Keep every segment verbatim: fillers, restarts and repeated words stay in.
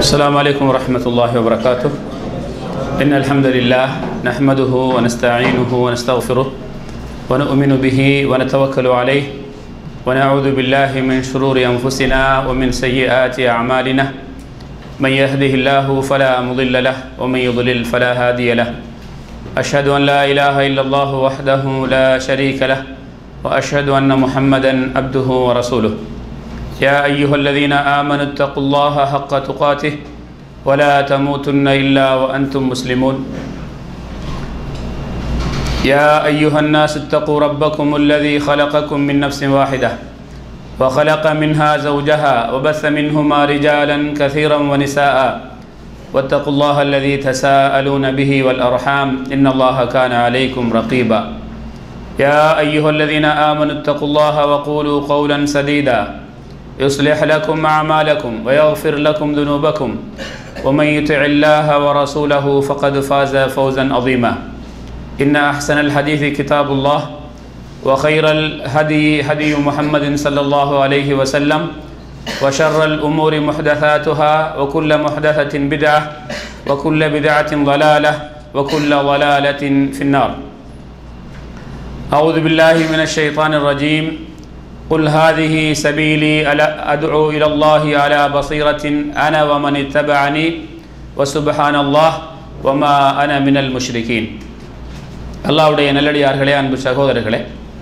السلام عليكم ورحمة الله وبركاته. إن الحمد لله نحمده ونستعينه ونستغفره ونؤمن به ونتوكل عليه ونعوذ بالله من شرور أنفسنا ومن سيئات أعمالنا. من يهده الله فلا مضل له ومن يضلل فلا هادي له. أشهد أن لا إله إلا الله وحده لا شريك له وأشهد أن محمدا عبده ورسوله. يا أيها الذين آمنوا اتقوا الله حق تقاته ولا تموتن إلا وأنتم مسلمون. يا أيها الناس اتقوا ربكم الذي خلقكم من نفس واحدة وخلق منها زوجها وبث منهما رجالا كثيرا ونساء واتقوا الله الذي تساءلون به والأرحام إن الله كان عليكم رقيبا. يا أيها الذين آمنوا اتقوا الله وقولوا قولا سديدا يصلح لكم أعمالكم ويغفر لكم ذنوبكم ومن يطع الله ورسوله فقد فاز فوزا عظيما. إن أحسن الحديث كتاب الله وخير الهدي هدي محمد صلى الله عليه وسلم وشر الأمور محدثاتها وكل محدثة بدعة وكل بدعة ضلالة وكل ضلالة في النار. أعوذ بالله من الشيطان الرجيم. قل هذه سبيلي أدعو إلى الله على بصيرة أنا ومن اتبعني وسبحان الله وما أنا من المشركين. அல்லாஹ்வுடைய நல்லடியார்களே, அன்பு சகோதரர்களே,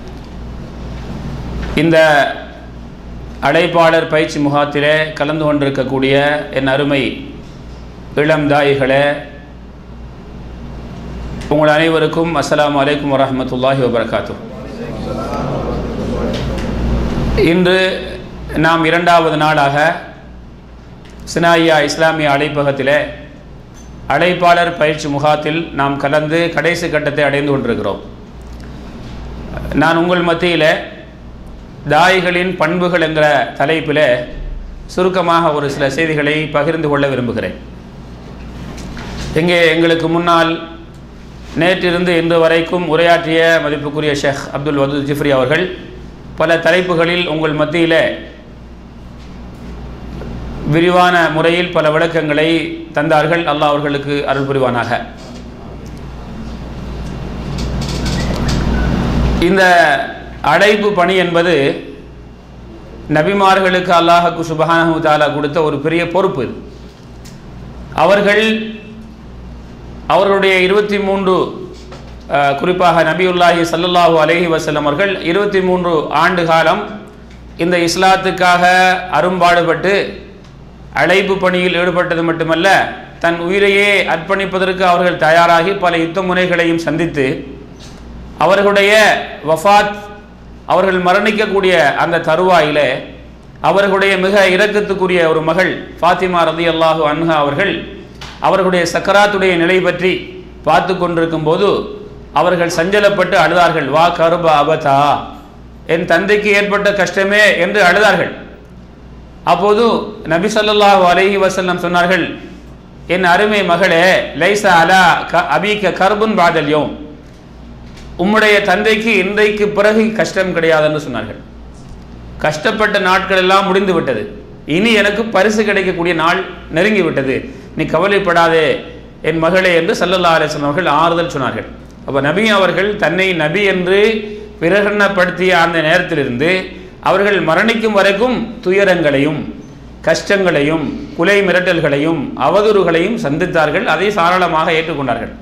இந்த அழைப்பாளர் பயிற்சி முகாத்திலே கலந்து கொண்டிருக்கக்கூடிய என் அருமை இளம் தாயிகளே, உங்கள் அனைவருக்கும் அஸ்ஸலாமு அலைக்கும் வரஹ்மத்துல்லாஹி வபரகாத்துஹு. இன்று நாம் இரண்டாவது நாளாக சினாயா இஸ்லாமிய அழைப்பகத்திலே அழைப்பாளர் பயிற்சி முகாத்தில் நாம் கலந்து கடைசி கட்டத்தை அடைந்து கொண்டிருக்கிறோம். நான் உங்கள் மத்தியில் தாயிகளின் பண்புகள் என்கிற தலைப்பில் சுருக்கமாக ஒரு சில செய்திகளை பகிர்ந்து கொள்ள விரும்புகிறேன். இங்கே எங்களுக்கு முன்னால் நேற்றிருந்து இன்று வரைக்கும் உரையாற்றிய மதிப்புக்குரிய ஷேக் அப்துல் வதூத் ஜிஃப்ரி அவர்கள் பல தலைப்புகளில் உங்கள் மத்தியில் விரிவான முறையில் பல விளக்கங்களை தந்தார்கள். அல்லாஹ் அவர்களுக்கு அருள் புரிவானாக. இந்த அழைப்பு பணி என்பது நபிமார்களுக்கு அல்லாஹ்வுக்கு சுப்ஹானஹு வ தஆலா கொடுத்த ஒரு பெரிய பொறுப்பு. அவர்கள் அவர்களுடைய இருபத்தி மூன்று குறிப்பாக நபியுல்லாஹி ஸல்லல்லாஹு அலைஹி வஸல்லம் அவர்கள் இருபத்தி மூன்று ஆண்டு காலம் இந்த இஸ்லாத்துக்காக அரும்பாடுபட்டு அழைப்பு பணியில் ஈடுபட்டது மட்டுமல்ல, தன் உயிரையே அர்ப்பணிப்பதற்கு அவர்கள் தயாராகி பல யுத்த முனைகளையும் சந்தித்து அவர்களுடைய வஃபாத், அவர்கள் மரணிக்கக்கூடிய அந்த தருவாயிலே அவர்களுடைய மிக இரக்கத்துக்குரிய ஒரு மகள் ஃபாத்திமா ரலியல்லாஹு அன்ஹா அவர்கள் அவர்களுடைய சக்கராத்துடைய நிலை பற்றி பார்த்து கொண்டிருக்கும் போது அவர்கள் சஞ்சலப்பட்டு அழுதார்கள். வா கருப அபதா, என் தந்தைக்கு ஏற்பட்ட கஷ்டமே என்று அழுதார்கள். அப்போது நபி ஸல்லல்லாஹு அலைஹி வஸல்லம் சொன்னார்கள், என் அருமை மகளே, லைஸ அலா அபீக கர்புன் பாதல் யௌம், உம்முடைய தந்தைக்கு இன்றைக்கு பிறகு கஷ்டம் கிடையாது என்று சொன்னார்கள். கஷ்டப்பட்ட நாட்கள் எல்லாம் முடிந்து விட்டது, இனி எனக்கு பரிசு கிடைக்கக்கூடிய நாள் நெருங்கி விட்டது, நீ கவலைப்படாதே என் மகளே என்று ஸல்லல்லாஹு அலைஹி வஸல்லம் அவர்கள் ஆறுதல் சொன்னார்கள். அப்போ நபி அவர்கள் தன்னை நபி என்று பிரகடனப்படுத்திய அந்த நேரத்திலிருந்து அவர்கள் மரணிக்கும் வரைக்கும் துயரங்களையும் கஷ்டங்களையும் குலை மிரட்டல்களையும் அவதூறுகளையும் சந்தித்தார்கள். அதை சாராளமாக ஏற்றுக்கொண்டார்கள்.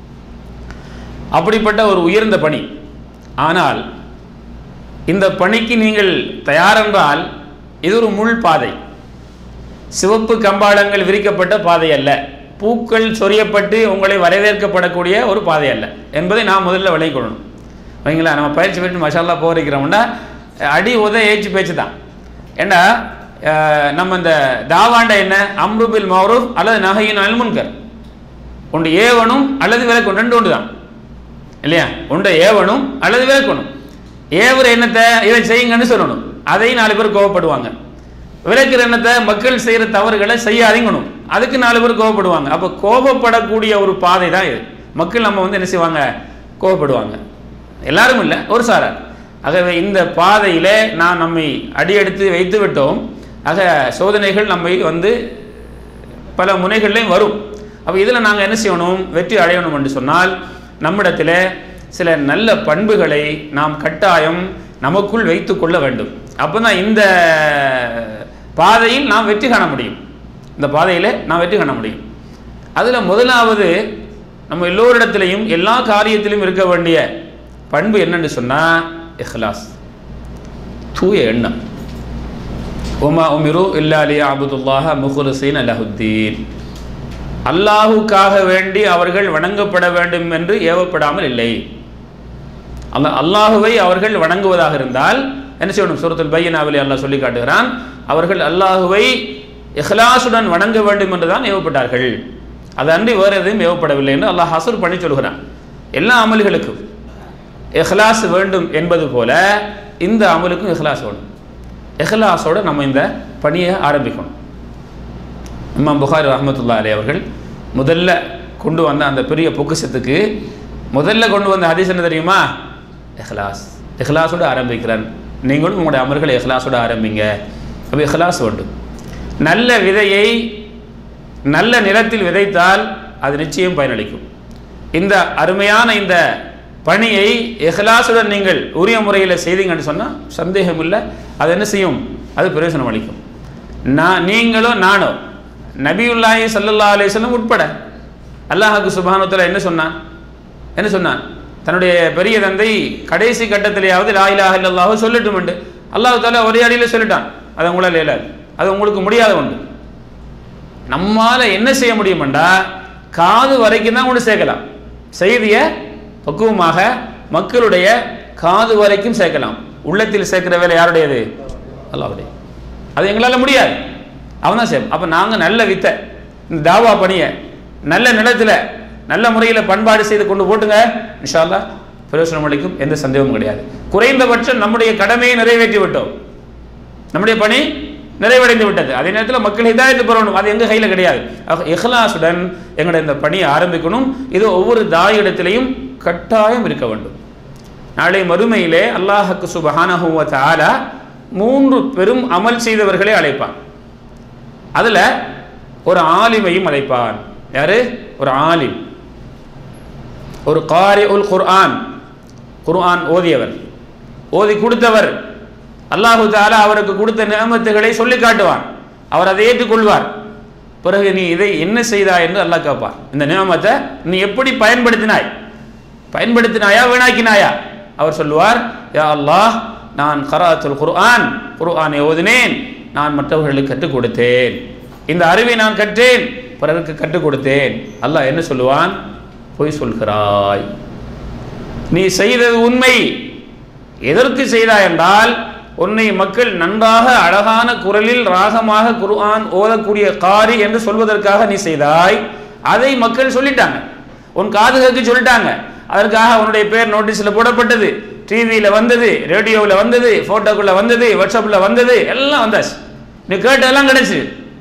அப்படிப்பட்ட ஒரு உயர்ந்த பணி. ஆனால் இந்த பணிக்கு நீங்கள் தயாரென்றால் இது ஒரு முள் பாதை, சிவப்பு கம்பாளங்கள் விரிக்கப்பட்ட பாதை அல்ல, பூக்கள் சொரியப்பட்டு உங்களை வரவேற்கப்படக்கூடிய ஒரு பாதை அல்ல என்பதை நாம் முதல்ல விளங்கிக்கொள்ளணும். வைங்களா, நம்ம பயிற்சி பெற்று மஷால்லா போகிறோம்னா அடி உத ஏச்சு பேச்சு தான். ஏண்டா நம்ம இந்த தாவாண்ட என்ன, அம்ரு பில் மஅரூஃப் அல்லது நஹ்யு அனில் முன்கர், ஒன்று ஏவனும் அல்லது விலக்கணும், ரெண்டு ஒன்று தான் இல்லையா? ஒன்றை ஏவனும் அல்லது விலக்கணும். ஏவுற எண்ணத்தை இதை செய்யுங்கன்னு சொல்லணும், அதையும் நாலு பேர் கோவப்படுவாங்க. விலக்கிற எண்ணத்தை மக்கள் செய்கிற தவறுகளை செய்யாதீங்கணும், அதுக்கு நாலு பேர் கோவப்படுவாங்க. அப்போ கோபப்படக்கூடிய ஒரு பாதை தான் இது. மக்கள் நம்ம வந்து என்ன செய்வாங்க, கோபப்படுவாங்க. எல்லாரும் இல்லை, ஒரு சாரார். ஆகவே இந்த பாதையில் நாம் நம்மை அடியெடுத்து வைத்து விட்டோம். ஆக சோதனைகள் நம்மை வந்து பல முனைகள்லையும் வரும். அப்போ இதில் நாங்கள் என்ன செய்யணும், வெற்றி அடையணும் என்று சொன்னால் நம்மிடத்தில் சில நல்ல பண்புகளை நாம் கட்டாயம் நமக்குள் வைத்து கொள்ள வேண்டும். அப்போ தான் இந்த பாதையில் நாம் வெற்றி காண முடியும். இந்த பாதையில் நாம் வெற்றி காண முடியும். அதில் முதலாவது நம்ம எல்லோரிடத்திலையும் எல்லா காரியத்திலும் இருக்க வேண்டிய பண்பு என்னன்னு சொன்னால் இஹ்லாஸ், தூய எண்ணம். ஒமா உமிரு இல்லா லியஅபுதுல்லாஹ முஹ்லிஸீன லஹுத்தீன், அல்லாஹுக்காக வேண்டி அவர்கள் வணங்கப்பட வேண்டும் என்று ஏவப்படாமல் இல்லை. அல்ல அல்லாஹுவை அவர்கள் வணங்குவதாக இருந்தால் என்ன செய்யணும்? சூரத்துல் பையனாவிலே அல்லாஹ் சொல்லி காட்டுகிறான், அவர்கள் அல்லாஹுவை இஹ்லாசுடன் வணங்க வேண்டும் என்று தான் ஏவப்பட்டார்கள், அது அன்றி வேறு எதுவும் ஏவப்படவில்லை என்று அல்லாஹ் ஹசர் பண்ணி சொல்கிறான். எல்லா அமல்களுக்கும் இஹ்லாஸ் வேண்டும் என்பது போல இந்த அமலுக்கும் இஹ்லாஸ் வேணும். இஹ்லாஸோடு நம்ம இந்த பணியை ஆரம்பிக்கணும். இமாம் புகாரி ரஹ்மத்துல்லாஹி அலைஹி அவர்கள் முதல்ல கொண்டு வந்த அந்த பெரிய பொக்கிஷத்துக்கு முதல்ல கொண்டு வந்த ஹதீஸ் என்ன தெரியுமா? இஹ்லாஸ். இஹ்லாஸோடு ஆரம்பிக்கிறேன், நீங்களும் உங்களுடைய அமல்களை இஹ்லாஸோடு ஆரம்பிங்க. அப்போ இஹ்லாஸ் வேண்டும். நல்ல விதையை நல்ல நிலத்தில் விதைத்தால் அது நிச்சயம் பயனளிக்கும். இந்த அருமையான இந்த பணியை இஹ்லாஸுடன் நீங்கள் உரிய முறையில் செய்தீங்கன்னு சொன்னால் சந்தேகம் இல்லை, அது என்ன செய்யும்? அது பிரயோஜனம் அளிக்கும். நான் நீங்களோ நானோ நபியுல்லாஹி ஸல்லல்லாஹு அலைஹி வஸல்லம் உட்பட அல்லாஹ்வுக்கு சுப்ஹானஹு வ தஆலா என்ன சொன்னான்? என்ன சொன்னான்? தன்னுடைய பெரிய தந்தை கடைசி கட்டத்திலேயாவது லா இலாஹ இல்லல்லாஹு சொல்லட்டும் என்று அல்லாஹ் தஆலா ஒரே அடியில் சொல்லிட்டான். அது உங்களால் இயலாது, அது உங்களுக்கு முடியாத ஒன்று. நம்மால் என்ன செய்ய முடியுமெண்டா காது வரைக்கும் தான் கொண்டு சேர்க்கலாம், செய்தியை பக்குவமாக மக்களுடைய காது வரைக்கும் சேர்க்கலாம். உள்ளத்தில் சேர்க்கிற வேலை யாருடையது? அல்லாஹ்வுடைய. அது எங்களால் முடியாது, அவன் தான் செய்யும். அப்போ நாங்கள் நல்ல வித்தை இந்த தாவா பணியை நல்ல நிலத்தில் நல்ல முறையில் பண்பாடு செய்து கொண்டு போட்டுங்க, இன்ஷா அல்லாஹ் பிரயோஜனம் அளிக்கும், எந்த சந்தேகமும் கிடையாது. குறைந்தபட்சம் நம்முடைய கடமையை நிறைவேற்றி விட்டோம், நம்முடைய பணி நிறைவடைந்து விட்டது. அதே நேரத்தில் மக்கள் ஹிதாயத்து பெறணும், அது எங்கள் கையில் கிடையாது. இஹ்லாஸுடன் எங்களுடைய இந்த பணியை ஆரம்பிக்கணும். இது ஒவ்வொரு தாயிடத்திலையும் கட்டாயம் இருக்க வேண்டும். நாளை மறுமையிலே அல்லாஹ்வுக்கு சுப்ஹானஹு வ தஆலா மூன்று பெரும் அமல் செய்தவர்களை அழைப்பான். அதில் ஒரு ஆலிமையும் அழைப்பான். யாரு? ஒரு ஆலிம், ஒரு காரி உல் குர்ஆன், குர்ஆன் ஓதியவர், ஓதி கொடுத்தவர். அல்லாஹு தஆலா அவருக்கு கொடுத்த நிஅமத்துகளை சொல்லி காட்டுவான், அவர் அதை ஏற்றுக்கொள்வார். பிறகு நீ இதை என்ன செய்தாய் என்று அல்லாஹ் கேட்பார். இந்த நிஅமத்தை நீ எப்படி பயன்படுத்தினாய், பயன்படுத்தினாயா வீணாக்கினாயா? அவர் சொல்லுவார், யா அல்லாஹ், நான் கராத்துல் குர்ஆன், குர்ஆனை ஓதினேன், நான் மற்றவர்களுக்கு கற்றுக் கொடுத்தேன், இந்த அறிவை நான் கற்றேன், பிறருக்கு கற்றுக் கொடுத்தேன். அல்லாஹ் என்ன சொல்லுவான்? பொய் சொல்கிறாய், நீ செய்தது உண்மை. எதற்கு செய்தாய் என்றால் உன்னை மக்கள் நன்றாக அழகான குரலில் ராகமாக குர்ஆன் ஓதக்கூடிய காரி என்று சொல்வதற்காக நீ செய்தாய். அதை மக்கள் சொல்லிட்டாங்க, உன் காதுகளுக்கு சொல்லிட்டாங்க, அதற்காக உன்னுடைய பேர் நோட்டீஸில் போடப்பட்டது, டிவியில் வந்தது, ரேடியோவில் வந்தது, ஃபோட்டோக்குள்ளே வந்தது, வாட்ஸ்அப்பில் வந்தது, எல்லாம் வந்தாச்சு. நீ கேட்டதெல்லாம் கிடைச்சு,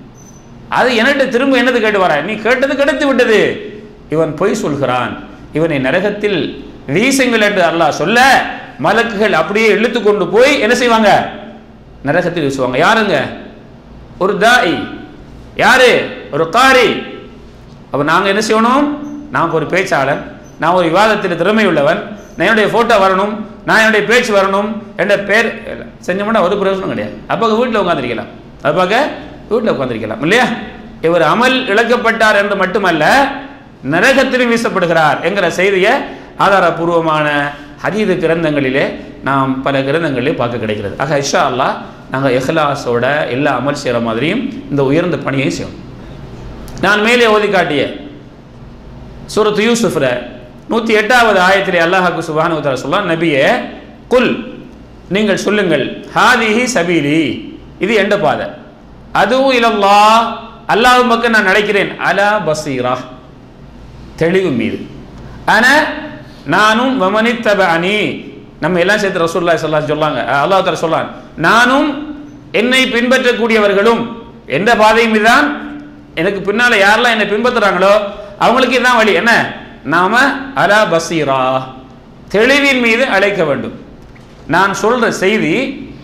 அது என்கிட்ட திரும்ப என்னது கேட்டு வர? நீ கேட்டது கிடைத்து விட்டது. இவன் பொய் சொல்கிறான், இவனை நரகத்தில் வீசுங்கள் என்று அல்லாஹ் சொல்ல மலக்குகள் அப்படியே இழுத்து கொண்டு போய் என்ன செய்வாங்க? நரகத்தில் வீசுவாங்க. யாருங்க? ஒரு தாயி. யாரு? ஒரு காரி. அப்போ நாங்கள் என்ன செய்யணும்? நான் ஒரு பேச்சாளர், நான் ஒரு விவாதத்தில் திறமை உள்ளவன், நான் என்னுடைய ஃபோட்டோ வரணும், நான் என்னுடைய பேச்சு வரணும், என்ற பேர் செஞ்சோம்னா ஒரு பிரயோஜனம் கிடையாது. அப்போ வீட்டில் உட்காந்துருக்கலாம், அது பார்க்க வீட்டில் உட்காந்துருக்கலாம் இல்லையா? இவர் அமல் இழக்கப்பட்டார் என்று மட்டுமல்ல, நரகத்திலும் வீசப்படுகிறார் என்கிற செய்தியை ஆதாரபூர்வமான ஹதீது கிரந்தங்களிலே நாம் பல கிரந்தங்களிலே பார்க்க கிடைக்கிறது. ஆக இன்ஷா அல்லாஹ் நாங்கள் இஹ்லாஸோட எல்லா அமல் செய்கிற மாதிரியும் இந்த உயர்ந்த பணியை செய்யணும். நான் மேலே ஓதி காட்டிய சூரத்து யூசுஃப்ல நூற்றி எட்டாவது ஆயத்திலே அல்லாஹ்வுக்கு சுப்ஹானஹு வ தஆலா சொல்றான், நபியே குல், நீங்கள் சொல்லுங்கள், ஹாதிஹி சபீலி, இது எந்த பாதை, அதுவும் இலல்லாஹ், அல்லாஹ் பக்கம் நான் நடக்கிறேன், அலா பசீரா, தெளிவு மீது, அன, நானும், வமனித்தபஅனி, நம்ம எல்லாம் சேர்த்து ரசூலுல்லாஹி ஸல்லல்லாஹு அலைஹி சொல்லாங்க, அல்லாஹ் தஆலா சொல்றான், நானும் என்னை பின்பற்றக்கூடியவர்களும் எந்த பாதையும் இதுதான், எனக்கு பின்னால யாரெல்லாம் என்னை பின்பற்றுறாங்களோ அவங்களுக்கு இதுதான் வழி. என்ன? நாம அலா பசீரா, தெளிவின் மீது அழைக்க வேண்டும். நான் சொல்ற செய்தி,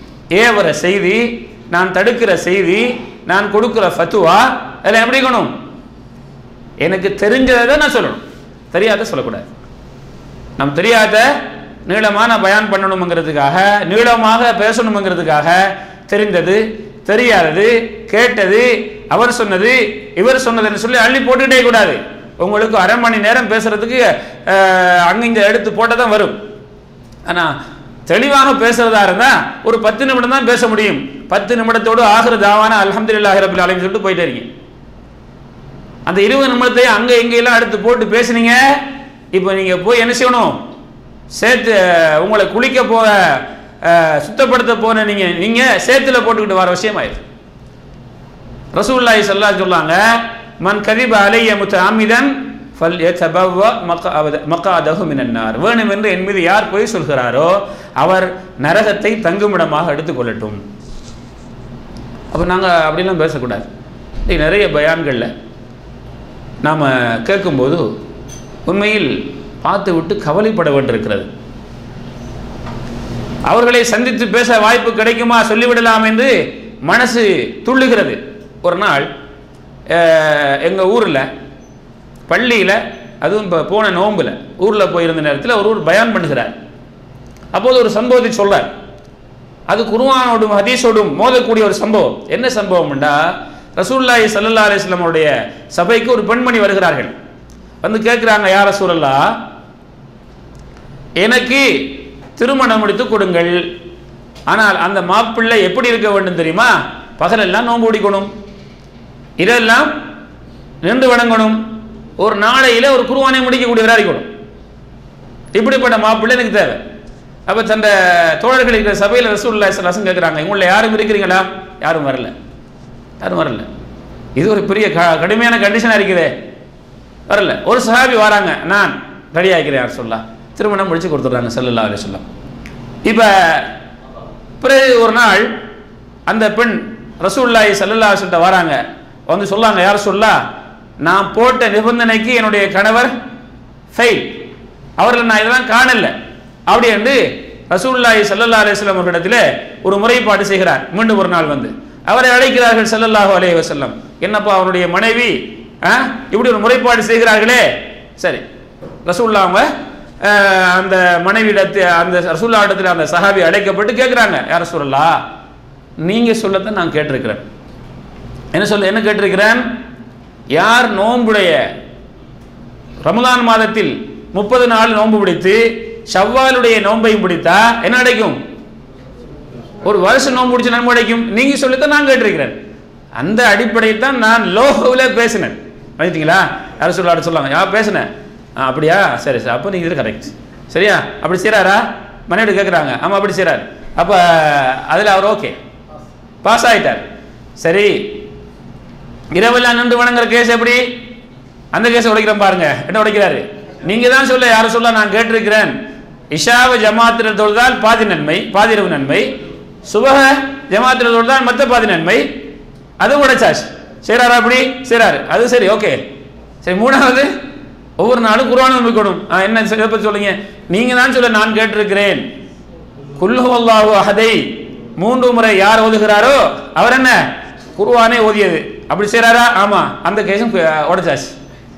ஏவர செய்தி, நான் தடுக்கிற செய்தி, நான் கொடுக்கிற ஃபத்துவா, அதில் எப்படி இருக்கணும்? எனக்கு தெரிஞ்சதை தான் நான் சொல்லணும், தெரியாத சொல்லக்கூடாது. நம்ம தெரியாத நீளமான பயான் பண்ணணுங்கிறதுக்காக, நீளமாக பேசணுங்கிறதுக்காக தெரிந்தது தெரியாதது கேட்டது அவர் சொன்னது இவர் சொன்னதுன்னு சொல்லி அள்ளி போட்டுக்கிட்டே கூடாது. உங்களுக்கு அரை மணி நேரம் பேசுறதுக்கு அங்க இங்க எடுத்து போட்டால் தான் வரும். ஆனால் தெளிவாக பேசுறதா இருந்தால் ஒரு பத்து நிமிடம் தான் பேச முடியும். பத்து நிமிடத்தோடு ஆகிற தாவான அல்ஹம்துலில்லாஹி ரப்பில் ஆலமீன் சொல்லிட்டு போயிட்டே இருக்கீங்க. அந்த இருபது நிமிடத்தையும் அங்கே எங்கெல்லாம் எடுத்து போட்டு பேசுனீங்க. இப்போ நீங்கள் போய் என்ன செய்யணும், சேர்த்து உங்களை குளிக்க போக சுத்தப்படுத்த போன நீங்கள் நீங்கள் சேத்துல போட்டுக்கிட்டு வர விஷயம் ஆயிடுது. ரசூலுல்லாஹி ஸல்லல்லாஹு அலைஹி சொல்லாங்க, மன் கதிப அலைய முத்தஅம்மிதன் ஃபல்யதபவ்வ மக்அதஹு மினன் நார். வேணும் என்று என் மீது யார் பொய் சொல்கிறாரோ அவர் நரகத்தை தங்குமிடமாக எடுத்துக்கொள்ளட்டும். அப்போ நாங்கள் அப்படிலாம் பேசக்கூடாது. நிறைய பயான்களில் நாம் கேட்கும்போது உண்மையில் பார்த்து விட்டு கவலைப்பட வேண்டியிருக்கிறது. அவர்களை சந்தித்து பேச வாய்ப்பு கிடைக்குமா, சொல்லிவிடலாம் என்று மனசு துள்ளுகிறது. ஒரு நாள் எங்கள் ஊரில் பள்ளியில், அதுவும் இப்போ போன நோம்பில் ஊரில் போயிருந்த நேரத்தில் ஒரு ஊர் பயான் பண்ணுகிறார். அப்போது ஒரு சம்பவத்தை சொல்றார். அது குர்ஆனோடும் ஹதீஸோடும் மோதக்கூடிய ஒரு சம்பவம். என்ன சம்பவம்டா, ரசூலுல்லாஹி ஸல்லல்லாஹு அலைஹி வஸல்லம் உடைய சபைக்கு ஒரு பெண்மணி வருகிறார்கள். வந்து கேட்குறாங்க, யா ரசூலல்லாஹ், எனக்கு திருமணம் முடித்து கொடுங்கள். ஆனால் அந்த மாப்பிள்ளை எப்படி இருக்க வேண்டும் தெரியுமா? பகலெல்லாம் நோன்பு பிடிக்கணும், இதெல்லாம் நின்று வணங்கணும், ஒரு நாளையில் ஒரு குர்ஆனை முடிக்கக்கூடியவராக இருக்கணும். இப்படிப்பட்ட மாப்பிள்ளை எனக்கு தேவை. அப்போ தந்த தோழர்கள் இருக்கிற சபையில் ரசூலுல்லாஹி ஸல்லல்லாஹு அலைஹி வஸல்லம் கேட்குறாங்க, உங்களை யாரும் இருக்கிறீங்களா? யாரும் வரல, யாரும் வரல. இது ஒரு பெரிய கடுமையான கண்டிஷனாக இருக்குதே, வரல. ஒரு சஹாபி வராங்க, நான் ரெடி ஆகிக்கிறேன் யார் சொல்லலாம், திருமணம் முடிச்சு கொடுத்துட்றாங்க ஸல்லல்லாஹு அலைஹி வஸல்லம். இப்போ பிறகு ஒரு நாள் அந்த பெண் ரசூலுல்லாஹி ஸல்லல்லாஹு அலைஹி வஸல்லம் வராங்க, வந்து சொல்லாங்க, யார் சொல்லா, நான் போட்ட நிபந்தனைக்கு என்னுடைய கணவர் ஃபெயில், அவர்கள் நான் இதெல்லாம் காணல அப்படி என்று ரசூலுல்லாஹி ஸல்லல்லாஹு அலைஹி வஸல்லம் அவர்களிடத்தில் ஒரு முறைப்பாடு செய்கிறார். மீண்டும் ஒரு நாள் வந்து அவரை அழைக்கிறார்கள் ஸல்லல்லாஹு அலைஹி வஸல்லம். என்னப்பா அவருடைய மனைவி இப்படி ஒரு முறைப்பாடு செய்கிறார்களே. சரி, ரசூலுல்லாஹ் அவங்க அந்த மனைவியிடத்து அந்த ரசூலுல்லாஹ் இடத்துல அந்த சஹாபி அழைக்கப்பட்டு கேட்குறாங்க, யார் ரசூலுல்லாஹ், நீங்கள் சொல்லத்தான் நான் கேட்டிருக்கிறேன். என்ன சொல்ல என்ன கேட்டிருக்கிறேன், யார் நோன்புடைய ரமலான் மாதத்தில் முப்பது நாள் நோன்பு பிடித்து ஷவ்வாலுடைய நோன்பையும் பிடித்தா என்ன கிடைக்கும்? ஒரு வருஷம் நோன்பு பிடிச்ச நன்மை கிடைக்கும். நீங்க சொல்லித்தான் நான் கேட்டிருக்கிறேன். அந்த அடிப்படையில் தான் நான் லோகவில் பேசினேன். பண்ணிட்டீங்களா? யாரும் சொல்ல சொல்லாங்க, யா பேசினேன், அப்படியா, சரி சார், அப்போ நீங்கள் இது கரெக்ட், சரியா? அப்படி செய்கிறாரா? மனைவி கேட்குறாங்க, ஆமாம் அப்படி செய்கிறார். அப்போ அதில் அவர் ஓகே, பாஸ் ஆகிட்டார். சரி, இரவெல்லாம் நின்று வணங்குற கேஸ் எப்படி? அந்த கேஸை உடைக்கிறேன் பாருங்க, என்ன உடைக்கிறாரு? நீங்க தான் சொல்ல, யாரும் சொல்ல நான் கேட்டிருக்கிறேன், இஷாவை ஜமாத்தில் தொழுதால் பாதி நன்மை, பாதி இரவு நன்மை, சுபஹ ஜமாத்தில் தொழுதால் மற்ற பாதி நன்மை, அதுவும் உடைச்சாச்சு. செய்கிறாரா? அப்படி செய்கிறாரு, அது சரி, ஓகே. சரி, மூணாவது ஒவ்வொரு நாளும் குர்ஆன் நம்பிக்கணும். என்ன சிறப்பு சொல்லுங்க? நீங்க தான் சொல்ல நான் கேட்டிருக்கிறேன், குல் ஹுவல்லாஹு அஹதை மூன்று முறை யார் ஓதுகிறாரோ அவர் என்ன குர்ஆனை ஓதியது. அப்படி செய்கிறாரா? ஆமா, அந்த கேஸும் உடைச்சாச்சு